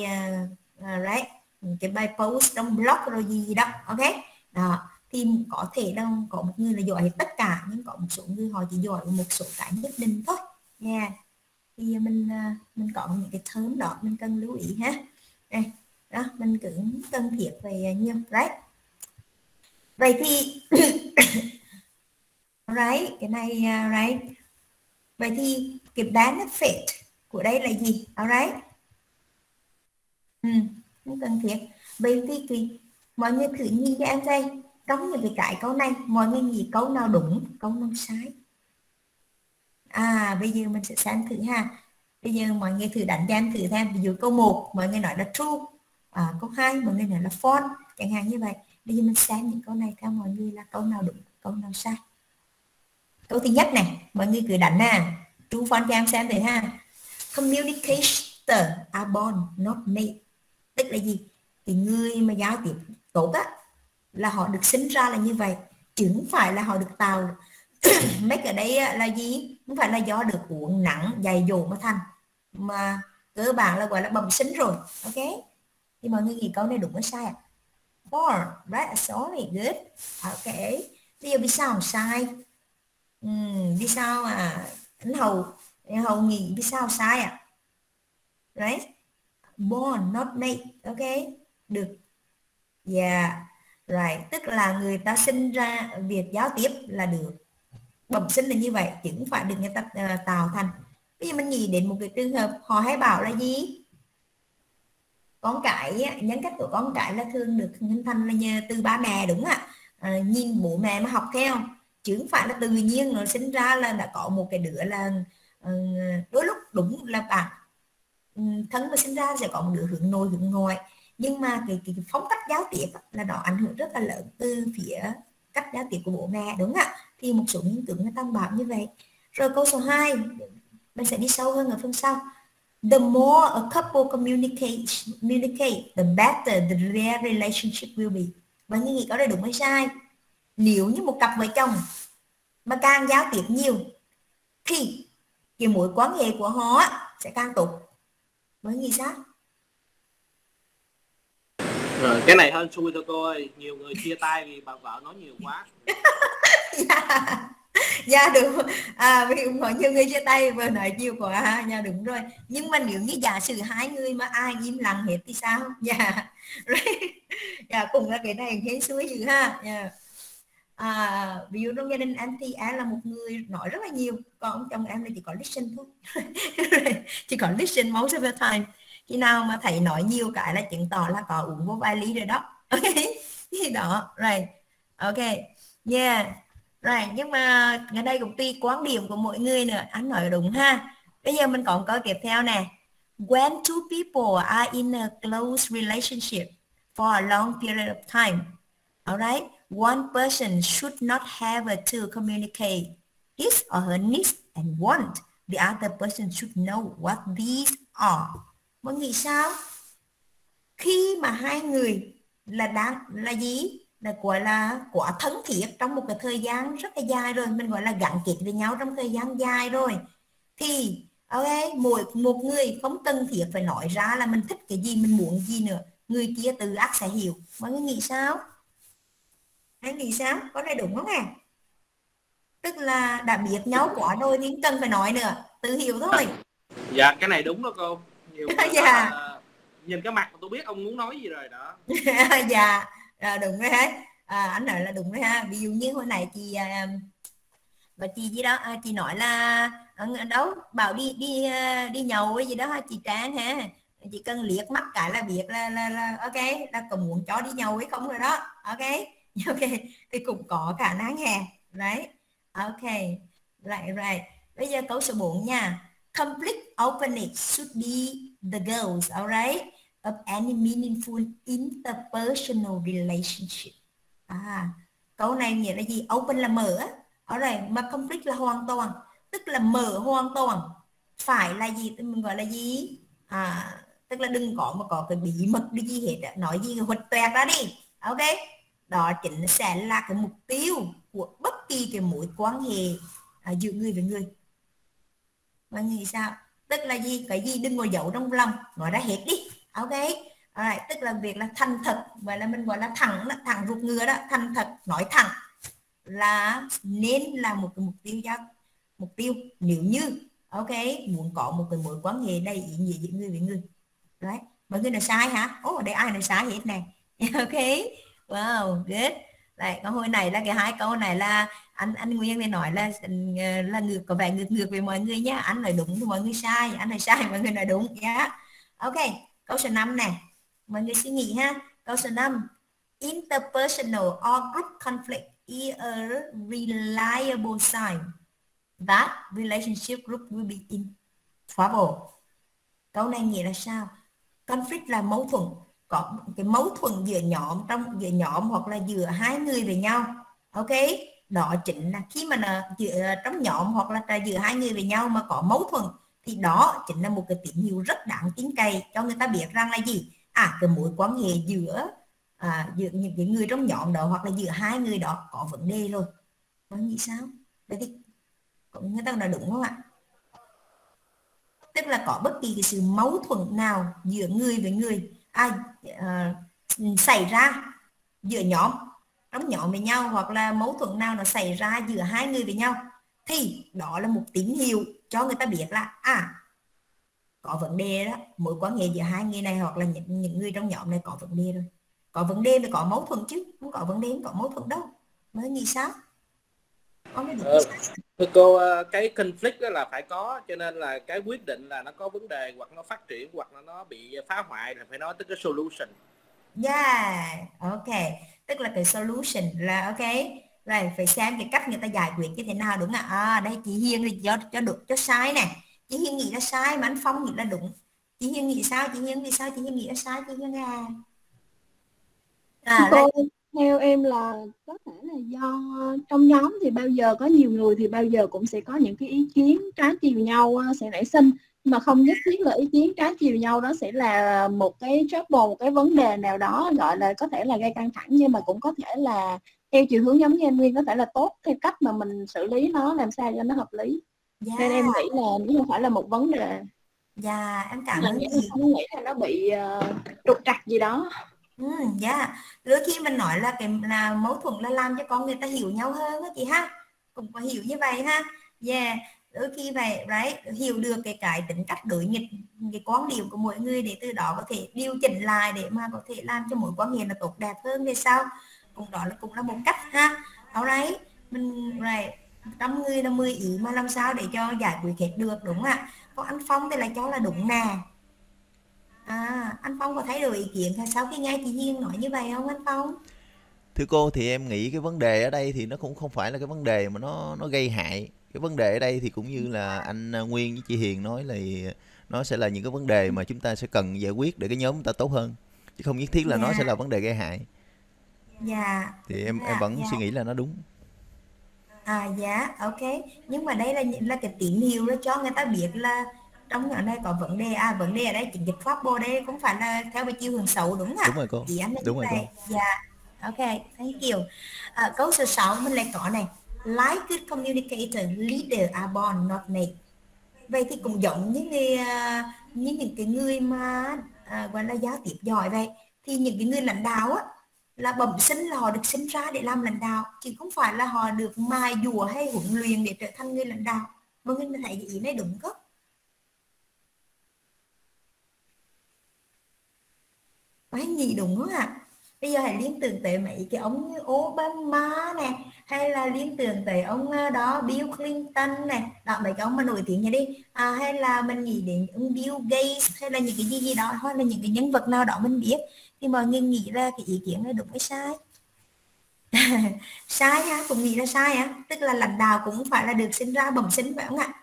những cái bài post trong blog rồi gì đó, ok. Đó, thì có thể đâu có một người là giỏi hết tất cả, nhưng có một số người họ chỉ giỏi một số cái nhất định thôi nha. Yeah. Thì mình có những cái term đó mình cần lưu ý ha. Đây, đó mình cứ cần thiết về nhiều đấy. Vậy thì Right, cái này right. Vậy thì cái benefit của đây là gì? Alright. Không cần thiết. Vậy thì mọi người thử nhìn cho em đây. Trong những cái câu này, mọi người nghĩ câu nào đúng, câu nào sai? Bây giờ mình sẽ xem thử ha. Bây giờ mọi người thử đánh cho em thử thêm. Ví dụ câu 1 mọi người nói là true, câu 2 mọi người nói là false, chẳng hạn như vậy. Bây giờ mình xem những câu này theo mọi người là câu nào đúng, câu nào sai. Câu thứ nhất này, mọi người cứ đánh nè. True false cho em xem thử ha. Communicator are born not made. Tức là gì? Thì người mà giao tiếp tốt á là họ được sinh ra là như vậy, chứ không phải là họ được tạo. Make ở đây là gì? Không phải là do được uống nắng dày dỗ mà thành, mà cơ bản là gọi là bẩm sinh rồi. Ok, thì mọi người nghĩ câu này đúng hay sai ạ? Born, right? Sorry, good. Ok, bây giờ vì sao sai? Vì sao anh Hầu nghĩ vì sao sai ạ? Right? Born not made. Ok, được. Yeah, right. Tức là người ta sinh ra việc giao tiếp là được, bẩm sinh là như vậy, chứ không phải được người ta tạo thành. Bây giờ mình nghĩ đến một cái trường hợp họ hay bảo là gì? Con cái, nhân cách của con cái là thường được hình thành là nhờ từ ba mẹ, đúng ạ. Nhìn bố mẹ mà học theo, chứ không phải là tự nhiên nó sinh ra là đã có một cái đứa là đôi lúc đúng là bạn thân mà sinh ra sẽ có một đứa hướng nội hướng ngoại, nhưng mà cái phong cách giao tiếp là nó ảnh hưởng rất là lớn từ phía cách giao tiếp của bố mẹ, đúng ạ. Thì một số nghiên cứu người ta bảo như vậy. Rồi câu số 2 mình sẽ đi sâu hơn ở phần sau. The more a couple communicate, the better their relationship will be. Bạn nghĩ có đây đúng hay sai? Nếu như một cặp vợ chồng mà càng giao tiếp nhiều thì cái mối quan hệ của họ sẽ càng tốt. Bạn nghĩ sao? Rồi, cái này hơn xui thôi cô ơi, nhiều người chia tay vì bà vợ nói nhiều quá. Dạ đúng. Vì có nhiều người chia tay vừa nói nhiều quá ha. Dạ đúng rồi. Nhưng mà nếu như giả sử hai người mà ai im lặng hết thì sao? Dạ. Dạ cũng là cái này cái suối dữ ha. Dạ. Ví dụ trong gia đình em thì em là một người nói rất là nhiều, còn ông chồng em là chỉ có listen thôi. Chỉ có listen most of the time. Khi nào mà thấy nói nhiều cái là chứng tỏ là có uống vô vài ly rồi đó. Ok, thì đó rồi. Ok, yeah. Rồi, nhưng mà ở đây cũng tùy quan điểm của mỗi người nữa. Anh nói đúng ha. Bây giờ mình còn câu tiếp theo nè. When two people are in a close relationship for a long period of time, alright, one person should not have to communicate his or her needs and want. The other person should know what these are. Mọi người sao? Khi mà hai người là gì? Là gọi là quá thân thiết trong một cái thời gian rất là dài rồi, mình gọi là gắn kết với nhau trong thời gian dài rồi, thì ok, một người không cần thiết phải nói ra là mình thích cái gì, mình muốn gì nữa, người kia tự ác sẽ hiểu. Mọi người nghĩ sao? Anh nghĩ sao? Có này đúng không nè? Tức là đã biết nhau quá rồi thì không cần phải nói nữa, tự hiểu thôi. Dạ, cái này đúng đó cô. Nhiều người Dạ. nhìn cái mặt mà tôi biết ông muốn nói gì rồi đó. Dạ, đúng rồi hết. Anh nói là đúng rồi ha. Ví dụ như hồi nãy chị gì đó, chị nói là đâu bảo đi nhậu cái gì đó chị Trang ha, chỉ cần liếc mắt cái là biết là ok, là có muốn cho đi nhậu hay không rồi đó. Ok. Ok, thì cũng có khả năng hè. Right. Ok, right. Bây giờ câu số 4 nha. Complete openness should be the goals, alright, of any meaningful interpersonal relationship. Câu này nghĩa là gì? Open là mở á, ở đây mà complete là hoàn toàn, tức là mở hoàn toàn. Phải là gì? Mình gọi là gì? Tức là đừng có mà có cái bí mật đi gì hết, nói gì huỵch toẹt ra đi. Ok, đó chính sẽ là cái mục tiêu của bất kỳ cái mối quan hệ giữa người với người. Mọi người sao? Tức là gì? Cái gì đừng ngồi giấu trong lòng, nói ra hết đi. Ok. Alright, tức là việc là thành thật, vậy là mình gọi là thẳng ruột ngựa đó, thành thật, nói thẳng là nên là một cái mục tiêu nếu như ok muốn có một cái mối quan hệ đầy ý nghĩa giữa người với người. Đấy, mọi người nói sai hả? Đây ai nói sai hết này. Ok, wow, good. Đấy, câu hồi này là cái hai câu này là anh Nguyên này nói là ngược, có vẻ ngược với mọi người nhá. Anh nói đúng thì mọi người sai, anh nói sai mọi người nói đúng nhá. Ok, câu số 5 này, mọi người suy nghĩ ha. Câu số 5, interpersonal or group conflict is a reliable sign that relationship group will be in trouble. Câu này nghĩa là sao? Conflict là mâu thuẫn, có cái mâu thuẫn giữa nhóm hoặc là giữa hai người với nhau. Ok, đó chính là khi mà trong nhóm hoặc là giữa hai người với nhau mà có mâu thuẫn thì đó chính là một cái tín hiệu rất đáng tin cậy cho người ta biết rằng là gì, cái mối quan hệ giữa những cái người trong nhóm đó hoặc là giữa hai người đó có vấn đề rồi. Mọi người nghĩ sao? Vậy thì người ta nói đúng không ạ? Tức là có bất kỳ cái sự mâu thuẫn nào giữa người với người xảy ra giữa nhóm, trong nhóm với nhau, hoặc là mâu thuẫn nào nó xảy ra giữa hai người với nhau, thì đó là một tín hiệu cho người ta biết là có vấn đề đó, mối quan hệ giữa hai người này hoặc là những người trong nhóm này có vấn đề rồi. Có vấn đề thì có mâu thuẫn chứ, không có vấn đề không có mâu thuẫn đâu. Mới nghĩ sao? Thưa cô, cái conflict đó là phải có, cho nên là cái quyết định là nó có vấn đề hoặc nó phát triển hoặc là nó bị phá hoại là phải nói tới cái solution. Yeah, ok. Tức là cái solution là ok. Rồi phải xem cái cách người ta giải quyết như thế nào, đúng ạ. Đây chị Hiền thì cho đúng cho sai nè. Chị Hiền nghĩ là sai mà anh Phong nghĩ là đúng. Chị Hiền nghĩ sao? Chị Hiền vì sao? Chị Hiền nghĩ là sai. Chị Hiền cô, theo em là có thể là do trong nhóm thì bao giờ có nhiều người thì bao giờ cũng sẽ có những cái ý kiến trái chiều nhau sẽ nảy sinh, mà không nhất thiết là ý kiến trái chiều nhau đó sẽ là một cái trouble, một cái vấn đề nào đó gọi là có thể là gây căng thẳng, nhưng mà cũng có thể là theo chiều hướng giống như anh Nguyên, có thể là tốt theo cách mà mình xử lý nó làm sao cho nó hợp lý. Nên em nghĩ là nó không phải là một vấn đề. Em cảm ơn chị. Không nghĩ là nó bị trục trặc gì đó. Đôi khi mình nói là là mâu thuẫn là làm cho con người ta hiểu nhau hơn đó chị ha, cũng có hiểu như vậy ha. Đôi khi vậy đấy, hiểu được cái tính cách đối nghịch, cái quan điểm của mỗi người để từ đó có thể điều chỉnh lại để mà có thể làm cho mối quan hệ nó tốt đẹp hơn về sau. Cũng là một cách ha. Alright, mình trong người là 10 ý mà làm sao để cho giải quyết hết được, đúng ạ. Còn anh Phong thì lại cho là đúng nè. Anh Phong có thay đổi ý kiến sau khi nghe chị Hiên nói như vậy không anh Phong? Thưa cô, thì em nghĩ cái vấn đề ở đây thì nó cũng không phải là cái vấn đề mà nó gây hại. Cái vấn đề ở đây thì cũng như là anh Nguyên với chị Hiền nói là nó sẽ là những cái vấn đề mà chúng ta sẽ cần giải quyết để cái nhóm chúng ta tốt hơn, chứ không nhất thiết là nó sẽ là vấn đề gây hại. Thì em vẫn suy nghĩ là nó đúng. Ok. Nhưng mà đây là cái tín hiệu đó cho người ta biết là trong nhỏ này có vấn đề. Vấn đề ở đây chính cái trouble đây không phải là theo cái chiều hướng xấu, đúng không ạ? Đúng rồi cô. Đúng rồi cô. Ok, thank you. Câu số 6 mình lại có này, like good communicator, leader are born not made. Vậy thì cũng giống như những cái người mà gọi là giao tiếp giỏi vậy, thì những cái người lãnh đạo á là bẩm sinh là họ được sinh ra để làm lãnh đạo, chứ không phải là họ được mài dũa hay huấn luyện để trở thành người lãnh đạo. Mọi người thấy cái ý này đúng không? Có nghĩ đúng không ạ? Bây giờ hãy liên tưởng tới mấy cái ông như Obama này, hay là liên tưởng tới ông đó Bill Clinton này, đó mấy cái ông mà nổi tiếng như đi, hay là mình nghĩ đến ông Bill Gates, hay là những cái gì đó, hoặc là những cái nhân vật nào đó mình biết, thì mọi người nghĩ ra cái ý kiến này đúng hay sai? Sai ha, cũng nghĩ là sai á, tức là lãnh đạo cũng phải là được sinh ra bẩm sinh phải không ạ?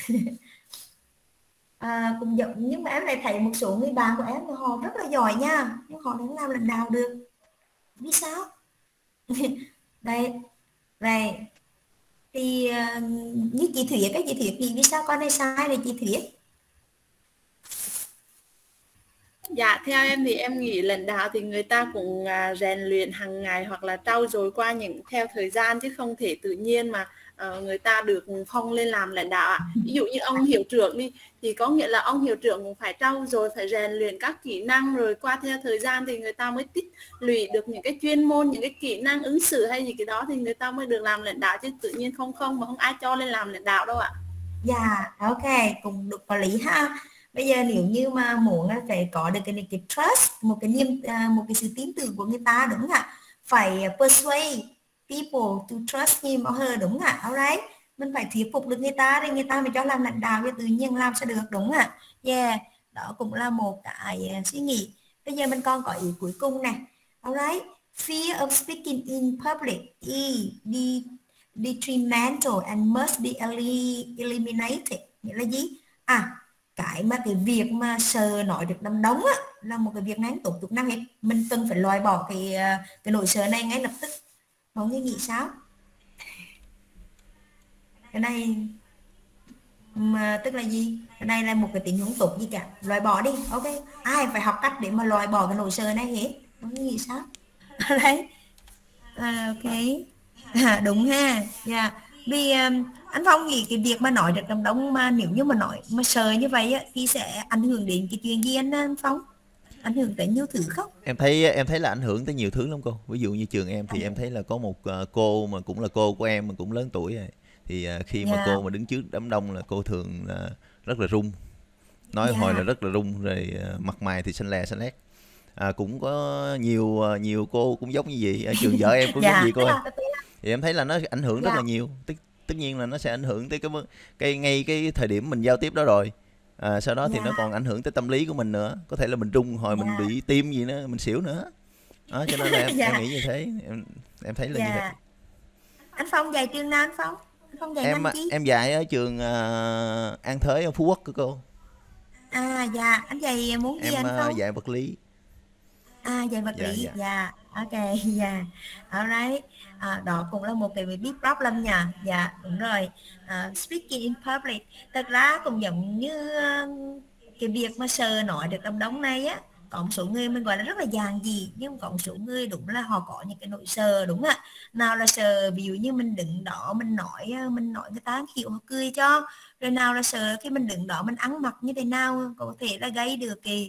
Cũng giống, nhưng mà em lại thấy một số người bạn của em họ rất là giỏi nha, nhưng họ không làm lãnh đạo được, vì sao? Đây thì như chị Thuyết, cái chị Thuyết nghĩ vì sao con này sai rồi chị Thuyết? Dạ, theo em thì em nghĩ lãnh đạo thì người ta cũng rèn luyện hàng ngày hoặc là trau dồi qua theo thời gian, chứ không thể tự nhiên mà người ta được phong lên làm lãnh đạo ạ. Ví dụ như ông hiệu trưởng đi, thì có nghĩa là ông hiệu trưởng cũng phải trau dồi, phải rèn luyện các kỹ năng, rồi qua theo thời gian thì người ta mới tích lũy được những cái chuyên môn, những cái kỹ năng ứng xử hay gì cái đó thì người ta mới được làm lãnh đạo, chứ tự nhiên không mà không ai cho lên làm lãnh đạo đâu ạ. Dạ, ok, cũng được, có lý ha. Bây giờ nếu như mà muốn phải có được cái trust, một cái sự tin tưởng của người ta, đúng không ạ? phải persuade people to trust him or her, đúng ạ. Alright, mình phải thuyết phục được người ta để người ta mới cho làm lãnh đạo, cho tự nhiên làm sẽ được, đúng ạ. Yeah, đó cũng là một cái suy nghĩ. Bây giờ mình còn có ý cuối cùng này. Alright, fear of speaking in public is detrimental and must be eliminated. Nghĩa là gì? Cái việc mà sợ nói được đám đông á, là một cái việc ngắn tục tục năng hết. Mình cần phải loại bỏ cái nỗi sợ này ngay lập tức. Mọi người nghĩ sao? Cái này mà tức là gì? Cái này là một cái tình huống tục gì cả, loại bỏ đi. Ok, ai phải học cách để mà loại bỏ cái nỗi sợ này hết. Mọi người nghĩ sao? Đấy. Ok. Đúng ha. Yeah. Vì anh Phong nghĩ cái việc mà nói được đám đông mà nếu như mà nói mà sợ như vậy á, thì sẽ ảnh hưởng đến cái chuyện gì anh Phong? Ảnh hưởng tới nhiều thứ không? Em thấy là ảnh hưởng tới nhiều thứ lắm cô. Ví dụ như trường em thì em thấy là có một cô mà cũng là cô của em mà cũng lớn tuổi rồi. Thì khi mà cô mà đứng trước đám đông là cô thường là rất là run. Nói hồi là rất là run, rồi mặt mày thì xanh lét. Cũng có nhiều cô cũng giống như vậy. Ở trường vợ em cũng giống vậy cô ơi. Thì em thấy là nó ảnh hưởng rất là nhiều. Tất nhiên là nó sẽ ảnh hưởng tới ngay cái thời điểm mình giao tiếp đó rồi. Sau đó thì nó còn ảnh hưởng tới tâm lý của mình nữa. Có thể là mình run hồi mình bị tim gì nữa, mình xỉu nữa. Đó, cho nên là em nghĩ như thế. Em thấy là như thế. Anh Phong dạy trường nào anh Phong? Anh Phong dạy ngành gì? Em dạy ở trường An Thới ở Phú Quốc của cô. Dạ, anh dạy muốn gì anh Phong? Em dạy vật lý. Dạy vật lý. Dạ. Ok, dạ. Alright. Đó cũng là một cái big problem nha. Dạ, đúng rồi. Speaking in public. Thật ra cũng giống như cái việc mà sợ nói được đám đông này á. Có một số người mình gọi là rất là giản dị, nhưng có một số người đúng là họ có những cái nỗi sợ, đúng ạ. Nào là sợ ví dụ như mình đứng đó mình nói người ta hiểu họ cười cho, rồi nào là sợ khi mình đứng đó mình ăn mặc như thế nào có thể là gây được cái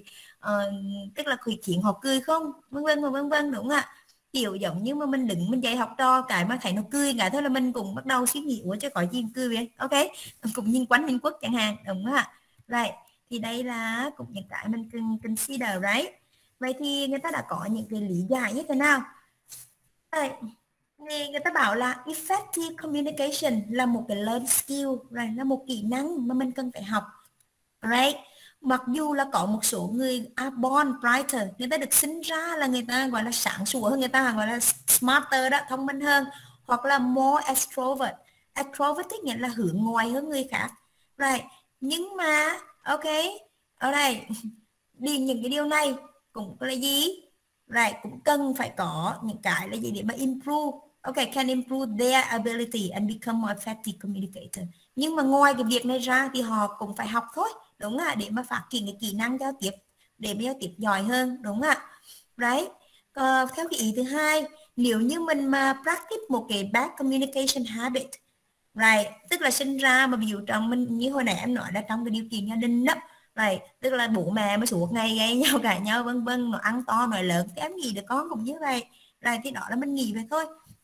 tức là khiến họ cười không, vân vân, đúng ạ. Kiểu giống như mà mình đứng mình dạy học trò cái mà thấy nó cười cả thôi là mình cũng bắt đầu suy nghĩ ủa chứ có gì cười vậy. Ok, cũng nhìn quanh nhìn quốc chẳng hạn, đúng ạ. Right. Thì đây là cũng những cái mình cần consider, right? Vậy thì người ta đã có những cái lý giải như thế nào? Rồi, người ta bảo là effective communication là một cái learned skill, right? Là một kỹ năng mà mình cần phải học, right? Mặc dù là có một số người are born brighter, người ta được sinh ra là người ta gọi là sáng sủa hơn, người ta gọi là smarter đó, thông minh hơn, hoặc là more extroverted nghĩa là hướng ngoại hơn người khác, right? Nhưng mà ok, ở đây đi những cái điều này cũng là gì, right, cũng cần phải có những cái là gì để mà improve, ok, can improve their ability and become more effective communicator. Nhưng mà ngoài cái việc này ra thì họ cũng phải học thôi, đúng ạ, để mà phát triển cái kỹ năng giao tiếp, để mà giao tiếp giỏi hơn, đúng ạ. Right. Theo cái ý thứ hai, nếu như mình mà practice một cái bad communication habit, right, tức là sinh ra mà ví dụ trong mình như hồi nãy em nói là trong cái điều kiện gia đình đó, right, tức là bố mẹ mới suốt ngày gây nhau cãi nhau vân vân, nó ăn to nói lớn, thì em nghĩ được con cũng như vậy, right, thì đó là mình nghĩ vậy thôi,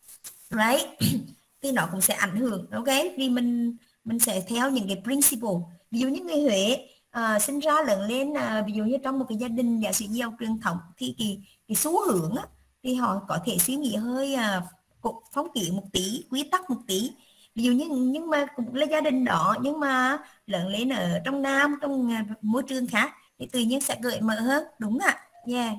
right. Thì nó cũng sẽ ảnh hưởng, ok, vì mình sẽ theo những cái principle. Ví dụ như người Huế sinh ra lớn lên ví dụ như trong một cái gia đình giả sử giàu truyền thống thì cái xu hướng á, thì họ có thể suy nghĩ hơi phong kiến một tí, quy tắc một tí. Ví dụ như nhưng mà cũng là gia đình đó, nhưng mà lớn lên ở trong Nam, trong môi trường khác thì tự nhiên sẽ gợi mở hơn, đúng ạ. Yeah,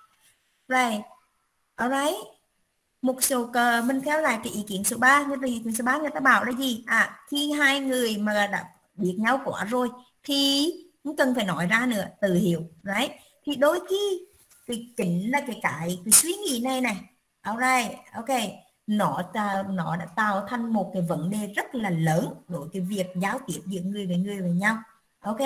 right, alright. Một số mình theo lại cái ý kiến số 3, người ta bảo là gì? Khi hai người mà đã biết nhau quá rồi thì không cần phải nói ra nữa, tự hiểu, right? Thì đôi khi thì chính là cái suy nghĩ này, alright, ok, nó đã tạo thành một cái vấn đề rất là lớn đối với việc giao tiếp giữa người với nhau, ok,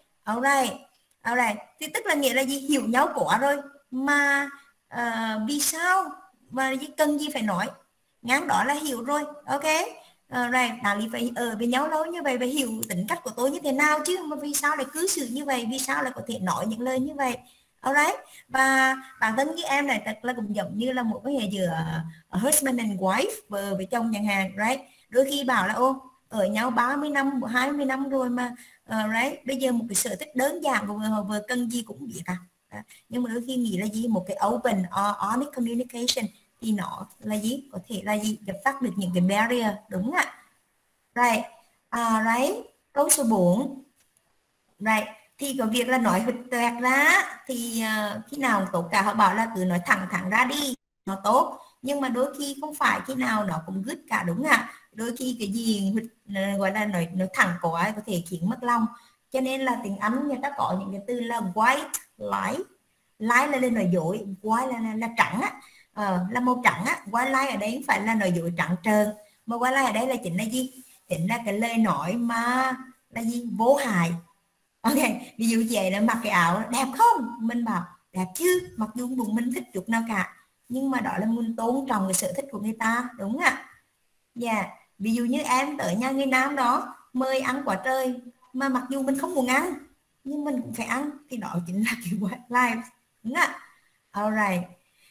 alright. Thì tức là nghĩa là gì? Hiểu nhau quá rồi mà vì sao và cần gì phải nói, ngắn đó là hiểu rồi, ok. Rồi đạo lý phải ở với nhau lâu như vậy, phải hiểu tính cách của tôi như thế nào chứ, mà vì sao lại cư xử như vậy, vì sao lại có thể nói những lời như vậy, alright. Và bản thân với em này thật là cũng giống như là một cái hệ giữa husband and wife, vợ với chồng chẳng hạn, right. Đôi khi bảo là ô ở nhau 30 năm 20 năm rồi mà right, bây giờ một cái sở thích đơn giản của vợ cần gì cũng biết nhưng mà đôi khi nghĩ là gì, một cái open or honest communication thì nó là gì, có thể là gì, dập tắt được những cái barrier, đúng không ạ? Right. Right. Câu số 4. Right. Thì có việc là nói hụt toẹt ra thì khi nào tốt cả, họ bảo là cứ nói thẳng thẳng ra đi nó tốt, nhưng mà đôi khi không phải khi nào nó cũng good cả, đúng không ạ? Đôi khi cái gì gọi là nói thẳng quá có thể khiến mất lòng, cho nên là tiếng Anh người ta có những cái từ là white lie. Lie là lên nói dối, white là trắng á, là màu trắng á. White lie ở đây không phải là nói dối trắng trơn, mà white lie ở đây là chính là gì, chính là cái lời nói mà là gì, vô hại. Ok, ví dụ vậy là mặc cái áo đẹp không, mình bảo đẹp chứ, mặc dù bụng mình thích chút nào cả, nhưng mà đó là muốn tôn trọng cái sở thích của người ta, đúng không ạ? Dạ. Ví dụ như em tới nhà người nam đó mời ăn quả trời, mà mặc dù mình không muốn ăn nhưng mình cũng phải ăn, thì đó chính là cái white lie, đúng không ạ? Alright.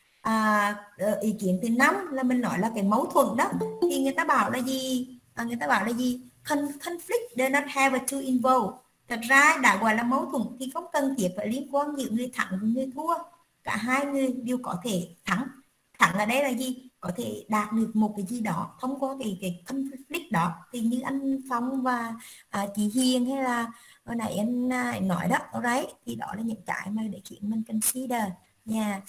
Ý kiến thứ 5 là mình nói là cái mâu thuẫn đó, thì người ta bảo là gì, conflict does not have a two involved. Thật ra đã gọi là mâu thuẫn thì không cần thiết phải liên quan giữa người thắng và người thua, cả hai người đều có thể thắng. Thắng ở đây là gì, có thể đạt được một cái gì đó thông qua cái conflict đó, thì như anh Phong và chị Hiền hay là hồi nãy anh nói đó, đấy thì đó là những cái mà để khiến mình consider nha.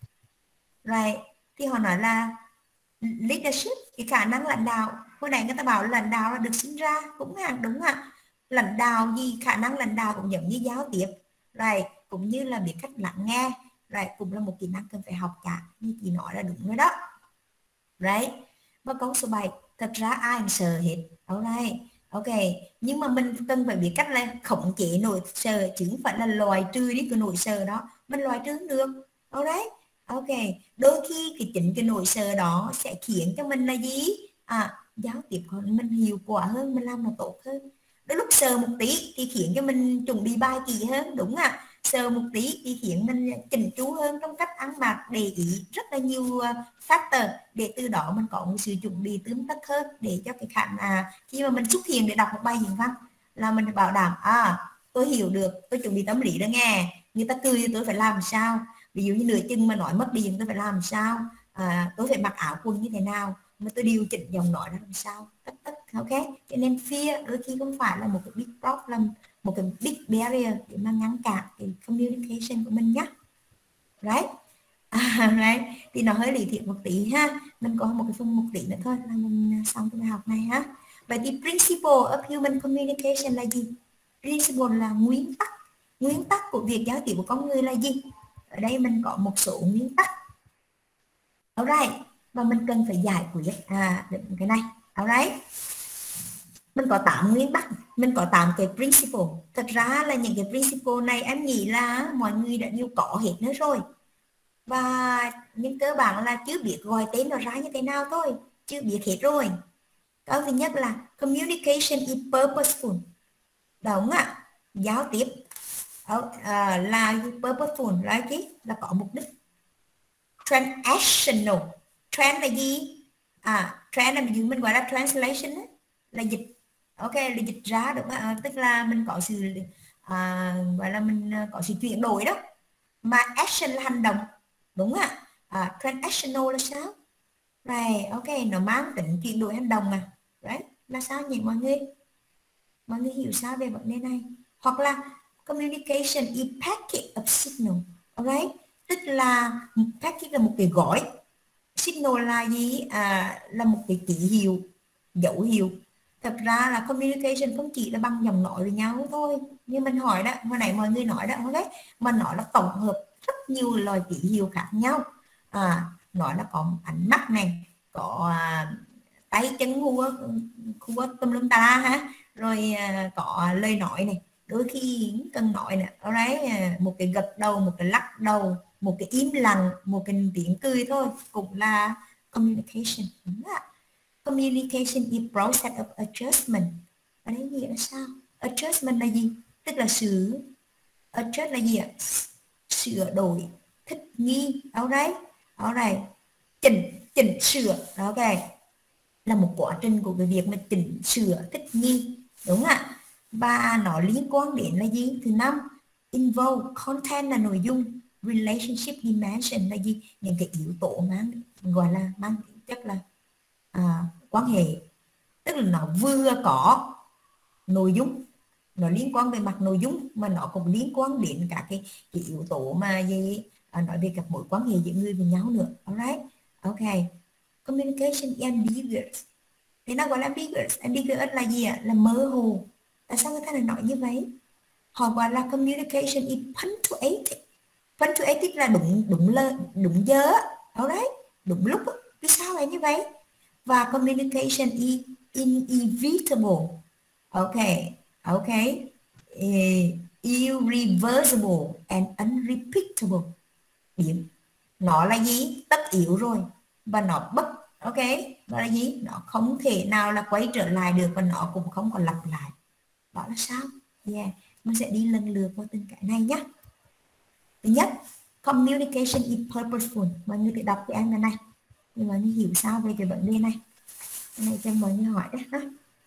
Right. Thì họ nói là leadership, cái khả năng lãnh đạo, hồi nãy người ta bảo lãnh đạo là được sinh ra, cũng đúng ạ. Lãnh đạo gì, khả năng lãnh đạo cũng giống như giao tiếp, right, cũng như là biết cách lắng nghe, right, cũng là một kỹ năng cần phải học cả, như chị nói là đúng rồi đó. Right. Và câu số 7, thật ra ai cũng sợ hết. Alright. Ok, nhưng mà mình cần phải biết cách là khống chế nỗi sợ, chứ không phải là loại trừ đi cái nỗi sợ đó, mình loại trừ được. Alright. Ok, đôi khi chính cái nỗi sợ đó sẽ khiến cho mình là gì, giao tiếp của mình hiệu quả hơn, mình làm nó tốt hơn. Đôi lúc sợ một tí thì khiến cho mình chuẩn bị bài kỹ hơn, đúng không ạ? Sợ một tí thì khiến mình chỉnh chú hơn trong cách ăn mặc, để ý rất là nhiều factor, để từ đó mình có một sự chuẩn bị tươm tất hơn, để cho cái khả năng khi mà mình xuất hiện để đọc một bài diễn văn là mình bảo đảm tôi hiểu được, tôi chuẩn bị tâm lý đó nghe, người ta cười thì tôi phải làm sao, ví dụ như nửa chừng mà nói mất điện tôi phải làm sao, tôi phải mặc áo quần như thế nào, mà tôi điều chỉnh giọng nói làm sao, tất. Ok, cho nên fear đôi khi không phải là một cái big problem, một cái big barrier để mà ngăn cản cái communication của mình nhé. Right. Right. Thì nó hơi lý thuyết một tí ha, mình có một cái phần một tí nữa thôi là mình xong cái bài học này ha. Vậy thì principle of human communication là gì? Principle là nguyên tắc của việc giao tiếp của con người là gì? Ở đây mình có một số nguyên tắc. Alright, và mình cần phải giải quyết cái này. Alright. Mình có 8 nguyên tắc, mình có 8 cái principle. Thật ra là những cái principle này em nghĩ là mọi người đã đều có hết nữa rồi. Và nhưng cơ bản là chưa biết gọi tên nó ra như thế nào thôi, chưa biết hết rồi. Câu thứ nhất là communication is purposeful. Đúng ạ, giao tiếp là purposeful là gì? Là có mục đích. Transactional. Trans là gì? Trans là mình gọi là translation ấy, là dịch. Ok, là dịch ra đúng không? Tức là mình có sự gọi là mình có sự chuyển đổi đó. Mà action là hành động, đúng ạ. Transactional là sao? Right, ok, nó mang tính chuyển đổi hành động Right, là sao nhỉ mọi người? Mọi người hiểu sao về vấn đề này? Hoặc là communication is packet of signal. Alright, tức là packet là một cái gói, signal là gì? Là một cái ký hiệu, dấu hiệu. Thật ra là communication không chỉ là bằng giọng nói với nhau thôi, như mình hỏi đó, hồi nãy mọi người nói đó, okay? Mà nó là tổng hợp rất nhiều loại ký hiệu khác nhau. Nó là có ánh mắt này, có tay chân hùa tùm lum tà ha, rồi có lời nói này, đôi khi cần nói nè, một cái gật đầu, một cái lắc đầu, một cái im lặng, một cái tiếng cười thôi cũng là communication, đúng không ạ? Communication is process of adjustment. Ở đây nghĩa là sao? Adjustment là gì? Tức là adjust là gì ạ? Sửa đổi, thích nghi. Alright. Chỉnh sửa. Ok. Là một quá trình của cái việc mà chỉnh sửa, thích nghi. Đúng ạ? Và nó liên quan đến là gì? Thứ 5, involve, content là nội dung. relationship dimension là gì? Những cái yếu tố mang gọi là mang chất là quan hệ, tức là nó vừa có nội dung, nó liên quan về mặt nội dung mà nó cũng liên quan đến cả cái yếu tố mà gì nói về các mối quan hệ giữa người với nhau nữa. Alright, okay. Communication ambiguous, thì nó gọi là ambiguous. Ambiguous là gì ạ? Là mơ hồ. Tại sao người ta lại nói như vậy? Họ gọi là communication is punctuated. Punctuated là đúng giờ, alright, đúng lúc. Vì sao lại như vậy? Và communication is inevitable. Okay. Irreversible and unrepeatable. Điểm nó là gì? Tất yếu rồi, và nó nó là gì? Nó không thể nào là quay trở lại được, và nó cũng không còn lặp lại. Đó là sao? Mình sẽ đi lần lượt qua từng cái này nhé. Thứ nhất, communication is purposeful. Mọi người tự đọc với em cái này, nhưng mà mình hiểu sao về cái vấn đề này. Cái này cho mọi người hỏi đấy.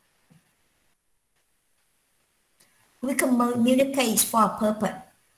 We communicate for a purpose.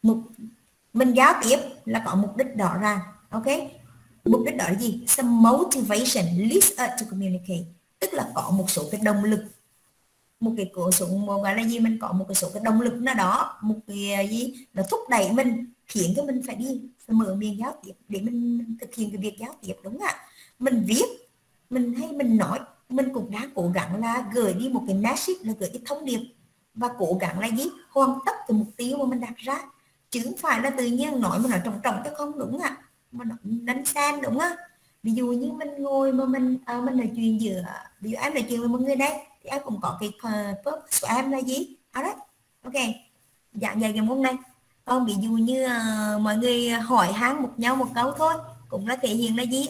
Mình giao tiếp là có mục đích rõ ràng. Ok, mục đích đó là gì? Some motivation leads us to communicate, tức là có một số cái động lực, một cái số gọi là gì, mình có một cái số cái động lực nào đó, một cái gì nó thúc đẩy mình, khiến cho mình phải mở miệng giao tiếp để mình thực hiện cái việc giao tiếp, đúng không ạ? Mình viết, mình nói, mình cũng đang cố gắng là gửi đi một cái message, là gửi cái thông điệp, và cố gắng là gì? Hoàn tất cái mục tiêu mà mình đặt ra, chứ không phải là tự nhiên nói mà nó trống cái không, đúng ạ? Mà nó đánh sen, đúng không? Ví dụ như mình ngồi mà mình nói chuyện giữa, ví dụ em nói chuyện với một người đây, thì em cũng có cái purpose của em là gì? Đấy, ok, dạng dạy cái môn này. Còn ví dụ như mọi người hỏi han nhau một câu thôi, cũng là thể hiện là gì?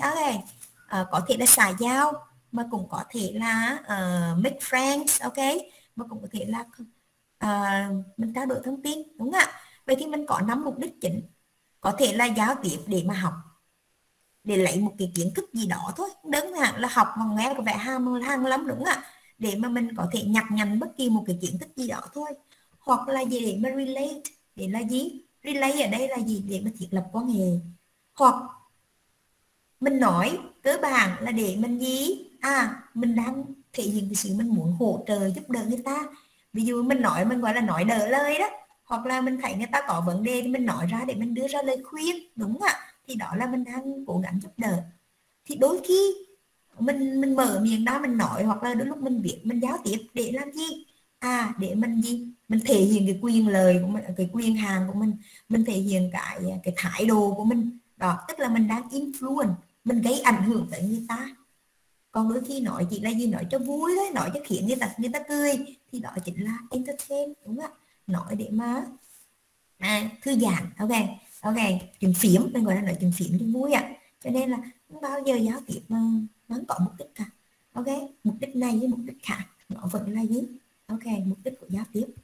Có thể là xã giao, mà cũng có thể là make friends, ok, mà cũng có thể là mình trao đổi thông tin, đúng không ạ? Vậy thì mình có 5 mục đích chính. Có thể là giao tiếp để mà học, để lấy một cái kiến thức gì đó thôi, đơn giản là học mà nghe có vẻ hàng lắm, đúng không ạ? Để mà mình có thể nhặt nhạnh bất kỳ một cái kiến thức gì đó thôi. Hoặc là gì để mà relate, để là gì? Relate ở đây là gì? Để mà thiết lập quan hệ. Hoặc mình nói cơ bản là để mình gì? Mình đang thể hiện cái sự mình muốn hỗ trợ giúp đỡ người ta. Ví dụ mình nói, mình gọi là nói đỡ lời đó. Hoặc là mình thấy người ta có vấn đề thì mình nói ra để mình đưa ra lời khuyên, đúng không ạ? Thì đó là mình đang cố gắng giúp đỡ. Thì đôi khi mình mở miệng đó mình nói, hoặc là đôi lúc mình viết, mình giao tiếp để làm gì? Để mình gì? Mình thể hiện cái quyền lời của mình, cái quyền hàng của mình thể hiện cái thái độ của mình. Đó, tức là mình đang influence, mình gây ảnh hưởng tới người ta. Còn đôi khi nói chỉ là gì, nói cho vui thôi, nói cho khiến người ta cười, thì đó chính là entertain, đúng không ạ? Nói để mà thư giãn, ok, chuyện phím, mình gọi là nói chuyện phím cho vui ạ. Cho nên là không bao giờ giáo tiếp mà nó có mục đích cả. Ok, mục đích này với mục đích khác nó vẫn là gì? Ok, mục đích của giao tiếp.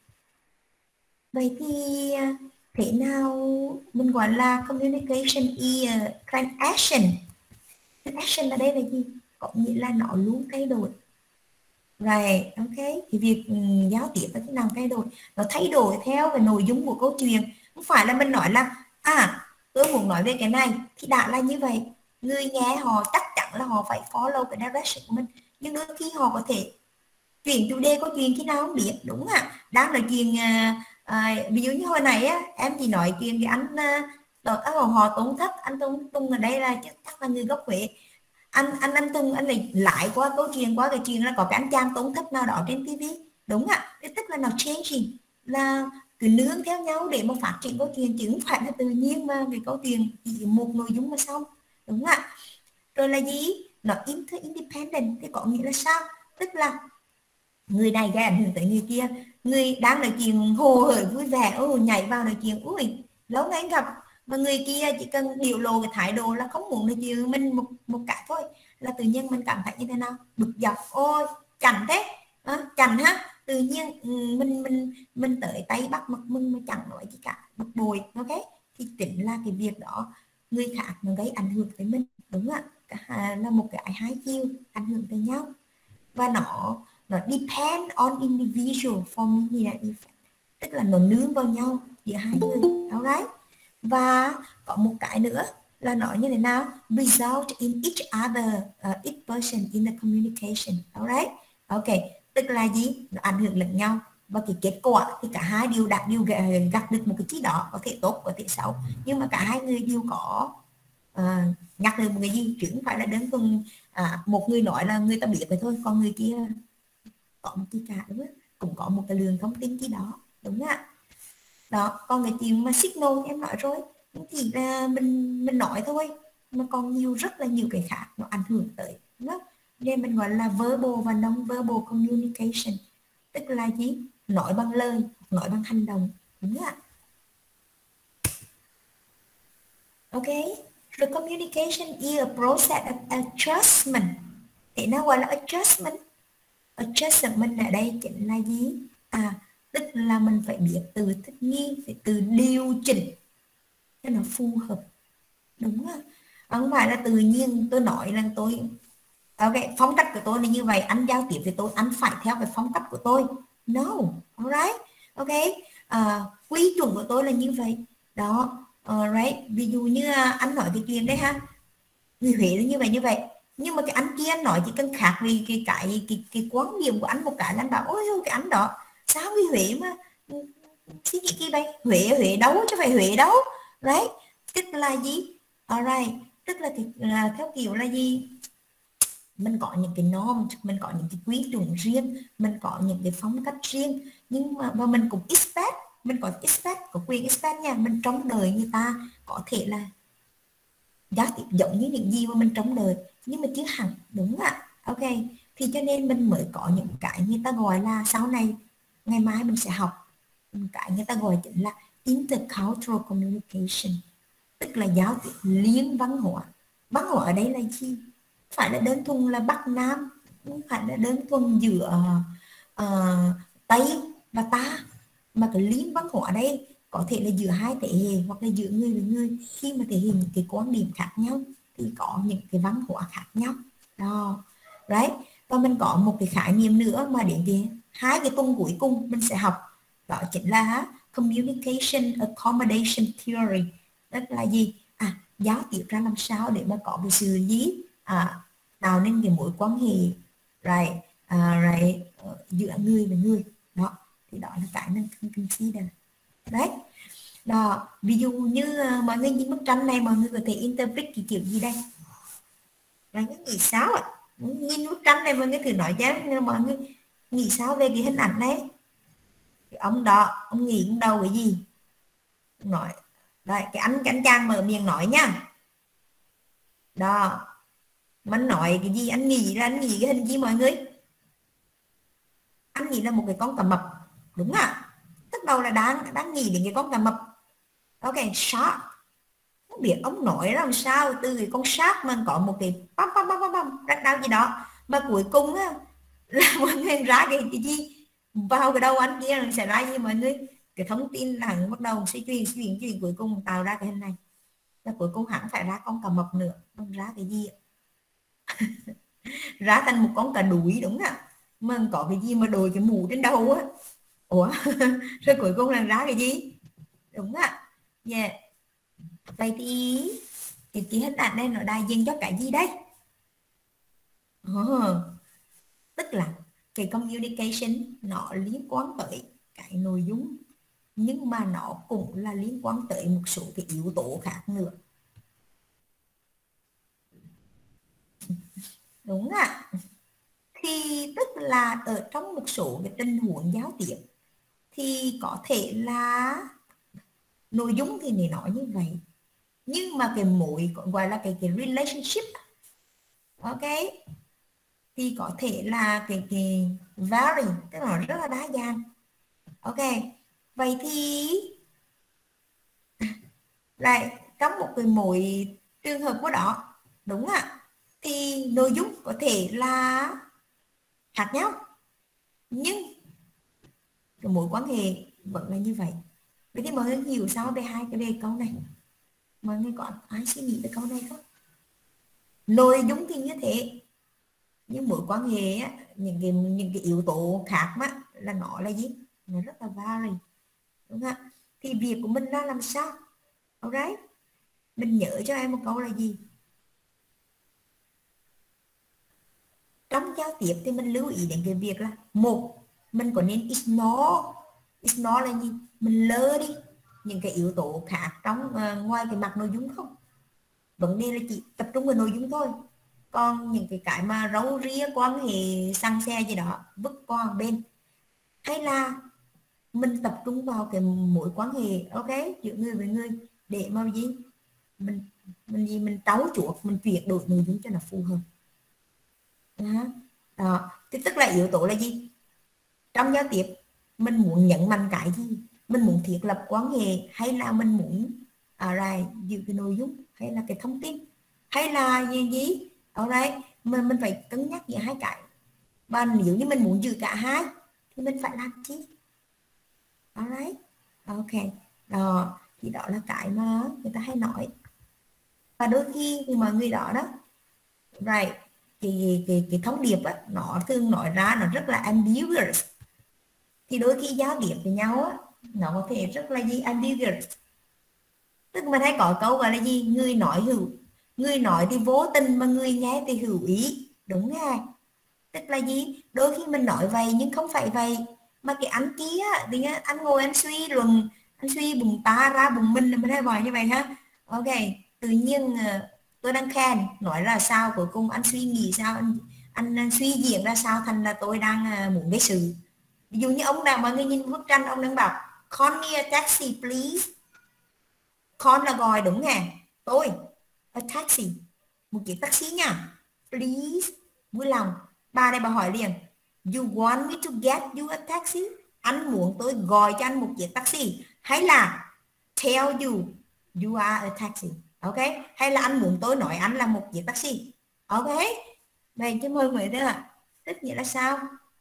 Vậy thì thế nào mình gọi là communication is transaction? Transaction ở đây là gì? Có nghĩa là nó luôn thay đổi. Right, ok, thì việc giao tiếp là thế nào thay đổi? Nó thay đổi theo cái nội dung của câu chuyện. Không phải là mình nói là tôi muốn nói về cái này thì đã là như vậy. Người nghe họ chắc chắn là họ phải follow cái direction của mình. Nhưng đôi khi họ có thể chuyển chủ đề câu chuyện khi nào không biết, đúng không ạ? Đang nói chuyện ví dụ như hồi này á, em chỉ nói chuyện với anh họ Tùng Thất, anh Tùng ở đây là chắc là người gốc Huế. Anh Tùng anh lại qua câu chuyện, qua cái chuyện là có cái anh chàng Tùng Thất nào đó trên TV, đúng ạ? Tức là nó changing, là cứ nương theo nhau để mà phát triển câu chuyện, chứ không phải là tự nhiên mà cái câu chuyện chỉ một nội dung mà xong, đúng ạ? Rồi là gì? Nó interdependent, thì có nghĩa là sao? Tức là người này gây ảnh hưởng tới người kia, người đang nói chuyện hồ hởi vui vẻ, nhảy vào nói chuyện, lâu ngày gặp, mà người kia chỉ cần biểu lộ cái thái độ là không muốn nói chuyện với mình một cái thôi, là tự nhiên mình cảm thấy như thế nào? Bực dọc, chảnh thế, chảnh ha, tự nhiên mình tới tay bắt mặt mừng mà chẳng nói gì cả, bực bội, ok? Thì chính là cái việc đó người khác nó gây ảnh hưởng tới mình, đúng không ạ? Là một cái hai chiều ảnh hưởng tới nhau, và nó depend on individual for me that effect, tức là nó nương vào nhau giữa hai người, alright? Và có một cái nữa là nói như thế nào, result in each person in the communication. Alright, ok, tức là gì, nó ảnh hưởng lẫn nhau, và cái kết quả thì cả hai đều gặt được một cái gì đó, có thể tốt có thể xấu, nhưng mà cả hai người đều có nhắc được một cái gì, chứ không phải là đơn thuần một người nói là người ta biết vậy thôi, còn người kia có một cái cả, đúng không? Cũng có một cái lượng thông tin gì đó, đúng không ạ? Đó, còn cái chuyện mà signal em nói rồi, thì là mình nói thôi, mà còn rất là nhiều cái khác nó ảnh hưởng tới, đúng không? Nên mình gọi là verbal và non-verbal communication, tức là gì, nói bằng lời, nói bằng hành động, đúng không ạ? Ok, rồi communication is a process of adjustment. Thì nó gọi là adjustment. Adjustment ở đây chính là gì? Tức là mình phải biết từ thích nghi, phải từ điều chỉnh cho nó phù hợp, đúng không? Không phải là tự nhiên tôi nói là tôi ok, phong cách của tôi là như vậy, anh giao tiếp với tôi, anh phải theo cái phong cách của tôi. No, alright, ok, quy chuẩn của tôi là như vậy. Đó, alright, ví dụ như anh nói cái chuyện đấy ha, người Huế là như vậy, nhưng mà cái anh kia anh nói chỉ cần khác vì cái quan điểm của anh một cái là anh bảo ôi cái anh đó sao người Huế mà suy nghĩ kia vậy, Huế đâu chứ phải Huế đâu, đấy, tức là gì, alright, tức là theo kiểu là gì, mình có những cái norm, mình có những cái quy chuẩn riêng, mình có những cái phong cách riêng, nhưng mà mình cũng expect, mình có expect, có quyền expect nha, mình trông đợi người ta có thể là giá trị giống như những gì mà mình trông đợi, nhưng mà chưa hẳn, đúng không ạ? Ok, thì cho nên mình mới có những cái người ta gọi là sau này, ngày mai mình sẽ học cái người ta gọi chính là intercultural communication, tức là giao tiếp liên văn hóa. Văn hóa ở đây là gì? Phải là đơn thuần là Bắc Nam, không phải là đơn thuần giữa Tây và ta, mà cái liên văn hóa đây có thể là giữa hai thế hệ hoặc là giữa người với người, khi mà thể hiện những cái quan điểm khác nhau thì có những cái văn hóa khác nhau đó, đấy. Và mình có một cái khái niệm nữa mà đến về 2 cái tuần cuối cùng mình sẽ học, đó chính là communication accommodation theory, tức là gì, giao tiếp ra làm sao để mà có cái sự gì tạo nên cái mối quan hệ giữa người với người đó, thì đó là cái mình consider đấy. Đó, ví dụ như mọi người nhìn bức tranh này, mọi người có thể interpret cái kiểu gì đây, mọi người nghĩ sao ạ? Nhìn bức tranh này mọi người thử nói cho mọi người nghĩ sao về cái hình ảnh này. Cái ông đó, ông nghĩ trong đầu cái gì, nói đây, cái anh chàng mở miệng nói nha, đó, mình nói cái gì, anh nghĩ cái hình gì mọi người? Anh nghĩ là một cái con cà mập, đúng ạ? Tức đầu là đang nghĩ đến cái con cà mập. Ok, shark. Không biết ông nói làm sao từ cái con shark mà có một cái rắc đau gì đó, mà cuối cùng á là mọi người ra cái gì vào cái đầu anh kia sẽ ra gì mọi người? Cái thông tin là bắt đầu sẽ chuyển cuối cùng tạo ra cái hình này. Và cuối cùng hẳn phải ra con cà mập nữa, không ra cái gì ra thành một con cà đuối, đúng ạ? Mà có cái gì mà đội cái mũ trên đầu á, ủa rồi cuối cùng là ra cái gì, đúng ạ? Yeah. Vậy thì cái hình ảnh này nó đại diện cho cái gì đấy? Tức là cái communication nó liên quan tới cái nội dung, nhưng mà nó cũng là liên quan tới một số cái yếu tố khác nữa, đúng ạ? Thì tức là ở trong một số cái tình huống giao tiếp thì có thể là nội dung thì để nói như vậy, nhưng mà cái mối gọi là cái relationship, ok, thì có thể là cái vary, tức là rất là đa dạng. Ok, vậy thì lại trong một cái mỗi trường hợp của đó, đúng ạ, thì nội dung có thể là khác nhau, nhưng cái mối quan hệ vẫn là như vậy. Vậy thì mọi người hiểu sao về về câu này? Mọi người có ai suy nghĩ về câu này không? Nội dung thì như thế, nhưng mối quan hệ á, những cái yếu tố khác mà là nó là gì? Nó rất là vary, đúng không ạ? Thì việc của mình là làm sao Alright, mình nhớ cho em một câu là gì? Trong giao tiếp thì mình lưu ý đến cái việc là một, mình có nên ignore là gì? Mình lơ đi những cái yếu tố khác trong ngoài cái mặt nội dung không? Vấn đề là chỉ tập trung vào nội dung thôi, còn những cái mà râu ria quan hệ xăng xe gì đó vứt qua một bên. Hay là mình tập trung vào cái mối quan hệ, ok, giữa người với người, để mà gì mình trau chuốt, mình chuyển đổi nội dung cho nó phù hợp. Đó. Thì tức là yếu tố là gì? Trong giao tiếp mình muốn nhấn mạnh cái gì? Mình muốn thiết lập quan hệ, hay là mình muốn giữ cái nội dung, hay là cái thông tin, hay là gì? Alright, mình phải cân nhắc giữa hai cái. Và nếu như mình muốn giữ cả hai thì mình phải làm chi? Alright, ok. Đó, thì đó là cái mà người ta hay nói. Và đôi khi thì mọi người đó right, cái thông điệp á, nó thường nói ra nó rất là ambiguous. Thì đôi khi giao tiếp với nhau á, nó có thể rất là gì ambiguous. Tức mình hay có câu gọi là gì? Người nói thì vô tình mà người nghe thì hữu ý, đúng không? Tức là gì? Đôi khi mình nói vậy nhưng không phải vậy, mà cái anh kia thì anh ngồi anh suy luận, anh suy bùng ta ra bùng mình, mình hay gọi như vậy ha. Ok, tự nhiên tôi đang khen nói là sao, cuối cùng anh suy nghĩ sao, anh suy diễn ra sao thành là tôi đang muốn gây sự. Ví dụ như ông nào mà người nhìn bức tranh, ông đang bảo call me a taxi please. Call là gọi, đúng nè, tôi a taxi, một chiếc taxi nha, please, vui lòng. Bà này bà hỏi liền, you want me to get you a taxi? Anh muốn tôi gọi cho anh một chiếc taxi, hay là tell you you are a taxi? Ok, hay là anh muốn tôi nói anh là một chiếc taxi? Ok, vậy chứ mời người thế là tức nghĩa là sao?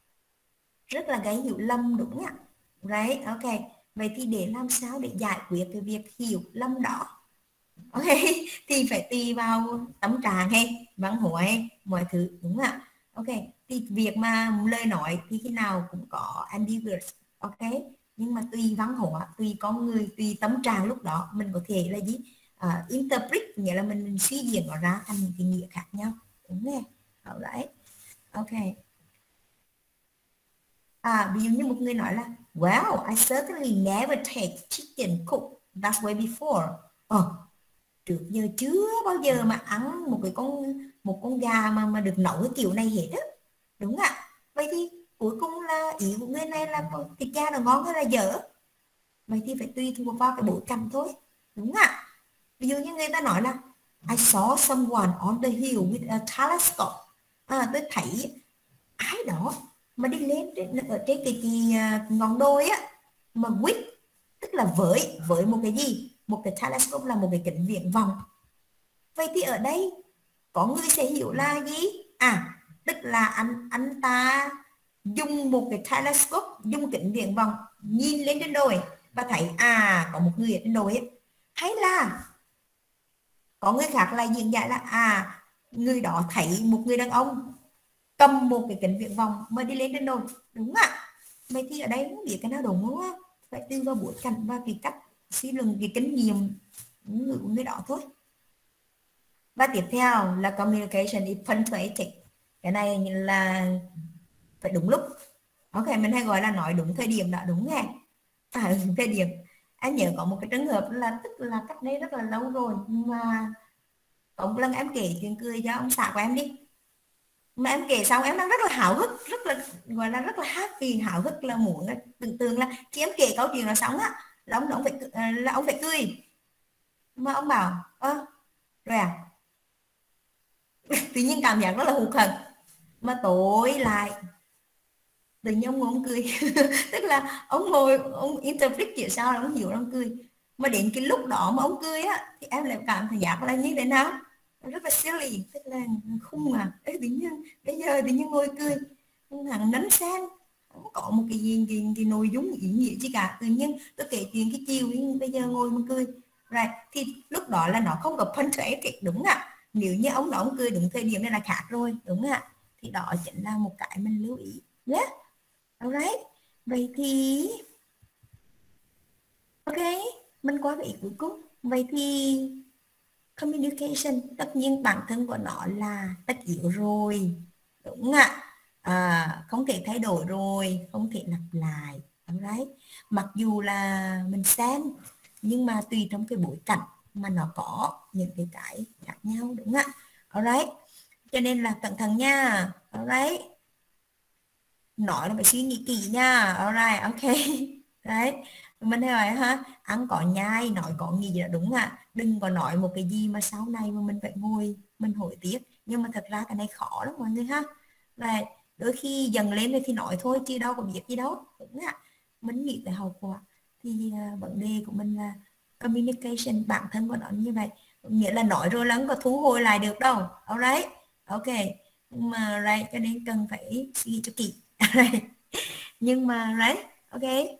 Rất là gây hiểu lầm, đúng ạ. Right, ok. Vậy thì để làm sao để giải quyết cái việc hiểu lầm đó, ok, thì phải tùy vào tâm trạng hay văn hóa hay mọi thứ, đúng không ạ? Ok, thì việc mà lời nói thì khi nào cũng có ambiguous, ok, nhưng mà tùy văn hóa, tùy con người, tùy tâm trạng lúc đó mình có thể là gì interpret, nghĩa là mình suy diễn nó ra thành những cái nghĩa khác nhau, đúng không? Alright, ok. Ví dụ như một người nói là well, I certainly never take chicken cooked that way before. Trước giờ chưa bao giờ mà ăn một con gà mà được nấu cái kiểu này hết á, đúng ạ? Vậy thì cuối cùng là ý của người này là thịt gà nó ngon hay là dở? Vậy thì phải tùy thuộc vào cái bối cảnh thôi, đúng ạ? Ví dụ như người ta nói là I saw someone on the hill with a telescope. Tôi thấy ai đó mà đi lên ở trên cái ngọn đồi á, mà with tức là với một cái gì? Một cái telescope là một cái kính viễn vọng. Vậy thì ở đây có người sẽ hiểu là gì? Tức là anh ta dùng một cái telescope, dùng kính viễn vọng nhìn lên trên đồi và thấy có một người ở trên đồi ấy. Hay là có người khác lại diễn giải là người đó thấy một người đàn ông cầm một cái kính viễn vọng mà đi lên trên đồi, đúng ạ? Vậy thì ở đây không biết cái nào đúng, đúng không? Phải tùy vào bối cảnh và cái cách suy luận, cái kinh nghiệm của người đó thôi. Và tiếp theo là communication is punctuated. Cái này là phải đúng lúc. Ok, mình hay gọi là nói đúng thời điểm đó, đúng nghe. Đúng thời điểm. Anh nhớ có một cái trường hợp là tức là cách đây rất là lâu rồi, mà có một lần em kể chuyện cười cho ông xã của em đi. Mà em kể xong em đang rất là háo hức, rất là gọi là rất là happy, háo hức là muốn tưởng tượng là khi em kể câu chuyện nó xong á là ông phải cười. Mà ông bảo rồi tự nhiên cảm giác rất là hụt hẫng, mà tối lại tự nhiên ông ngồi ông cười. Tức là ông ngồi ông interpret chuyện sao là ông hiểu ông cười, mà đến cái lúc đó mà ông cười á thì em lại cảm thấy giác là như thế nào, rất là silly, tức là khung tự nhiên bây giờ tự nhiên ngồi cười hẳn nấn sang, không có một cái nội dung ý nghĩa gì cả, tự nhiên tôi kể chuyện cái chiều bây giờ ngồi mà cười. Right, thì lúc đó là nó không có punctuated, đúng ạ? Nếu như ông đó ông cười đúng thời điểm này là khác rồi, đúng ạ? Thì đó chính là một cái mình lưu ý nhé. Alright, vậy thì ok, mình qua cái ý cuối cùng. vậy thì communication tất nhiên bản thân của nó là tất yếu rồi, đúng không ạ? Không thể thay đổi rồi, không thể lặp lại. Alright. Mặc dù là mình xem nhưng mà tùy trong cái bối cảnh mà nó có những cái khác nhau, đúng không ạ? Alright. Cho nên là cẩn thận nha. Alright. Nói là phải suy nghĩ kỹ nha. Alright, ok. Đấy. Mình hỏi ha, ăn có nhai, nói có nghĩ là đúng ạ. Đừng có nói một cái gì mà sau này mà mình phải ngồi mình hối tiếc. Nhưng mà thật ra cái này khó lắm mọi người ha. Và đôi khi dần lên thì nói thôi chứ đâu có biết gì đâu, đúng ạ. Mình nghĩ tới hậu quả thì vấn đề của mình là communication, bản thân của nó như vậy, nghĩa là nói rồi là không có thu hồi lại được đâu. Alright, ok. Nhưng mà right, cho nên cần phải suy nghĩ cho kỹ. Nhưng mà right, ok.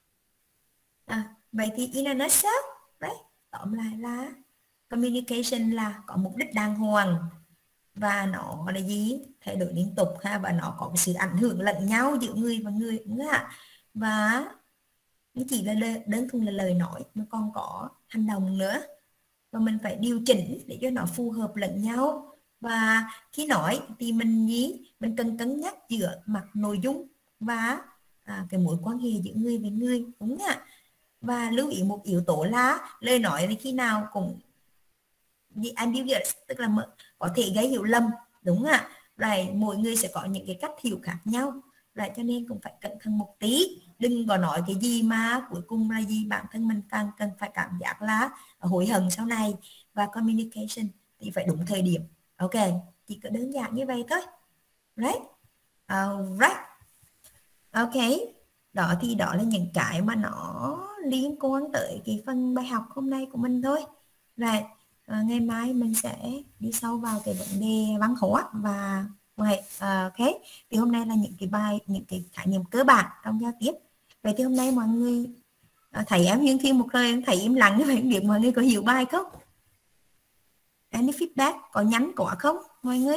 Vậy thì in a nutshell, right? Tóm lại là communication là có mục đích đàng hoàng và nó là gì? Thay đổi liên tục ha, và nó có sự ảnh hưởng lẫn nhau giữa người và người, đúng không ạ? Và nó chỉ là đơn thuần là lời nói mà còn có hành động nữa, và mình phải điều chỉnh để cho nó phù hợp lẫn nhau. Và khi nói thì mình cần cân nhắc giữa mặt nội dung và cái mối quan hệ giữa người với người, đúng không ạ? Và lưu ý một yếu tố là lời nói thì khi nào cũng ambiguous, tức là có thể gây hiểu lầm, đúng không ạ? Rồi mỗi người sẽ có những cái cách hiểu khác nhau, rồi cho nên cũng phải cẩn thận một tí, đừng có nói cái gì mà cuối cùng là gì bản thân mình càng cần phải cảm giác là hối hận sau này. Và communication thì phải đúng thời điểm. Ok, chỉ có đơn giản như vậy thôi. Right? Right. Ok, đó thì đó là những cái mà nó liên quan tới cái phần bài học hôm nay của mình thôi. Rồi ngày mai mình sẽ đi sâu vào cái vấn đề văn hóa và ok. Thì hôm nay là những cái khái niệm cơ bản trong giao tiếp. Vậy thì hôm nay mọi người thấy em Duyên Thiên một lời em thấy im lặng như vậy, biết mọi người có hiểu bài không? Any feedback, có nhắn quả không mọi người?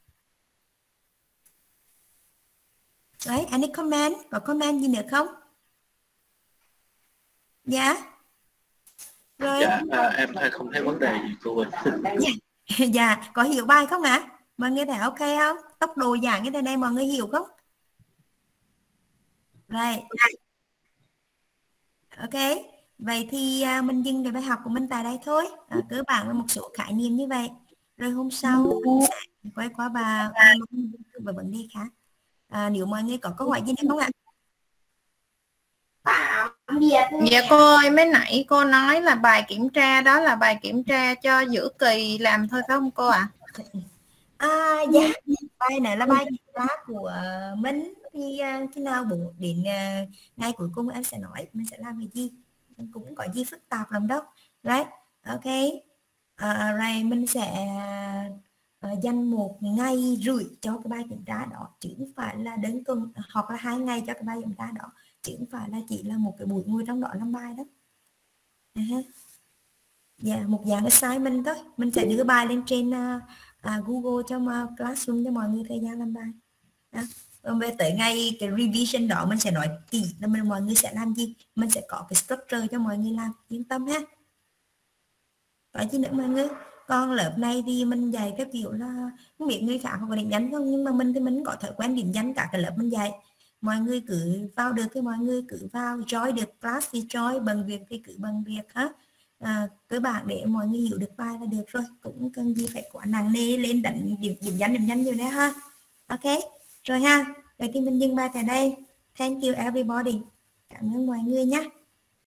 Đấy, any comment, có comment gì nữa không? Dạ. Rồi. Dạ, em không thấy vấn đề gì cô ơi. Dạ, có hiểu bài không ạ? Mọi người thấy ok không? Tốc độ giảng như thế này mọi người hiểu không? Rồi. Ok. Vậy thì mình dừng cái bài học của mình tại đây thôi. Cơ bản là một số khái niệm như vậy. Rồi hôm sau mình sẽ quay qua và vấn đề khác. Nếu mọi người có câu hỏi gì nữa không ạ? Dạ cô ơi, mấy nãy cô nói là bài kiểm tra đó là bài kiểm tra cho giữa kỳ làm thôi phải không cô ạ? Dạ, bài này là bài kiểm tra của mình. Thì khi nào buổi đến ngày cuối cùng em sẽ nói mình sẽ làm cái gì, cũng có gì phức tạp lắm đâu. Right, ok. Rồi mình sẽ dành 1 ngày rưỡi cho cái bài kiểm tra đó, chứ không phải là đến tuần hoặc là 2 ngày cho cái bài kiểm tra đó, chứ không phải là chỉ là một cái buổi ngồi trong đó làm bài đó. Dạ, một dạng assignment thôi. Mình sẽ đưa bài lên trên Google cho Classroom cho mọi người thời gian làm bài. Về tới ngày cái revision đó mình sẽ nói kỹ là mọi người sẽ làm gì, mình sẽ có cái structure cho mọi người làm, yên tâm ha. Có gì nữa mọi người? Còn lớp này thì mình dạy cái kiểu là không biết người khác có định danh không, nhưng mà mình thì mình có thói quen định danh cả cái lớp mình dạy. Mọi người cứ vào được thì mọi người cứ vào, join được class thì join, bằng việc thì cứ bằng việc ha. Cơ bản để mọi người hiểu được bài là được rồi, cũng cần gì phải quá nặng nề lên đánh điểm danh như thế ha. Ok rồi ha. Vậy thì mình dừng bài tại đây. Thank you everybody, cảm ơn mọi người nhé.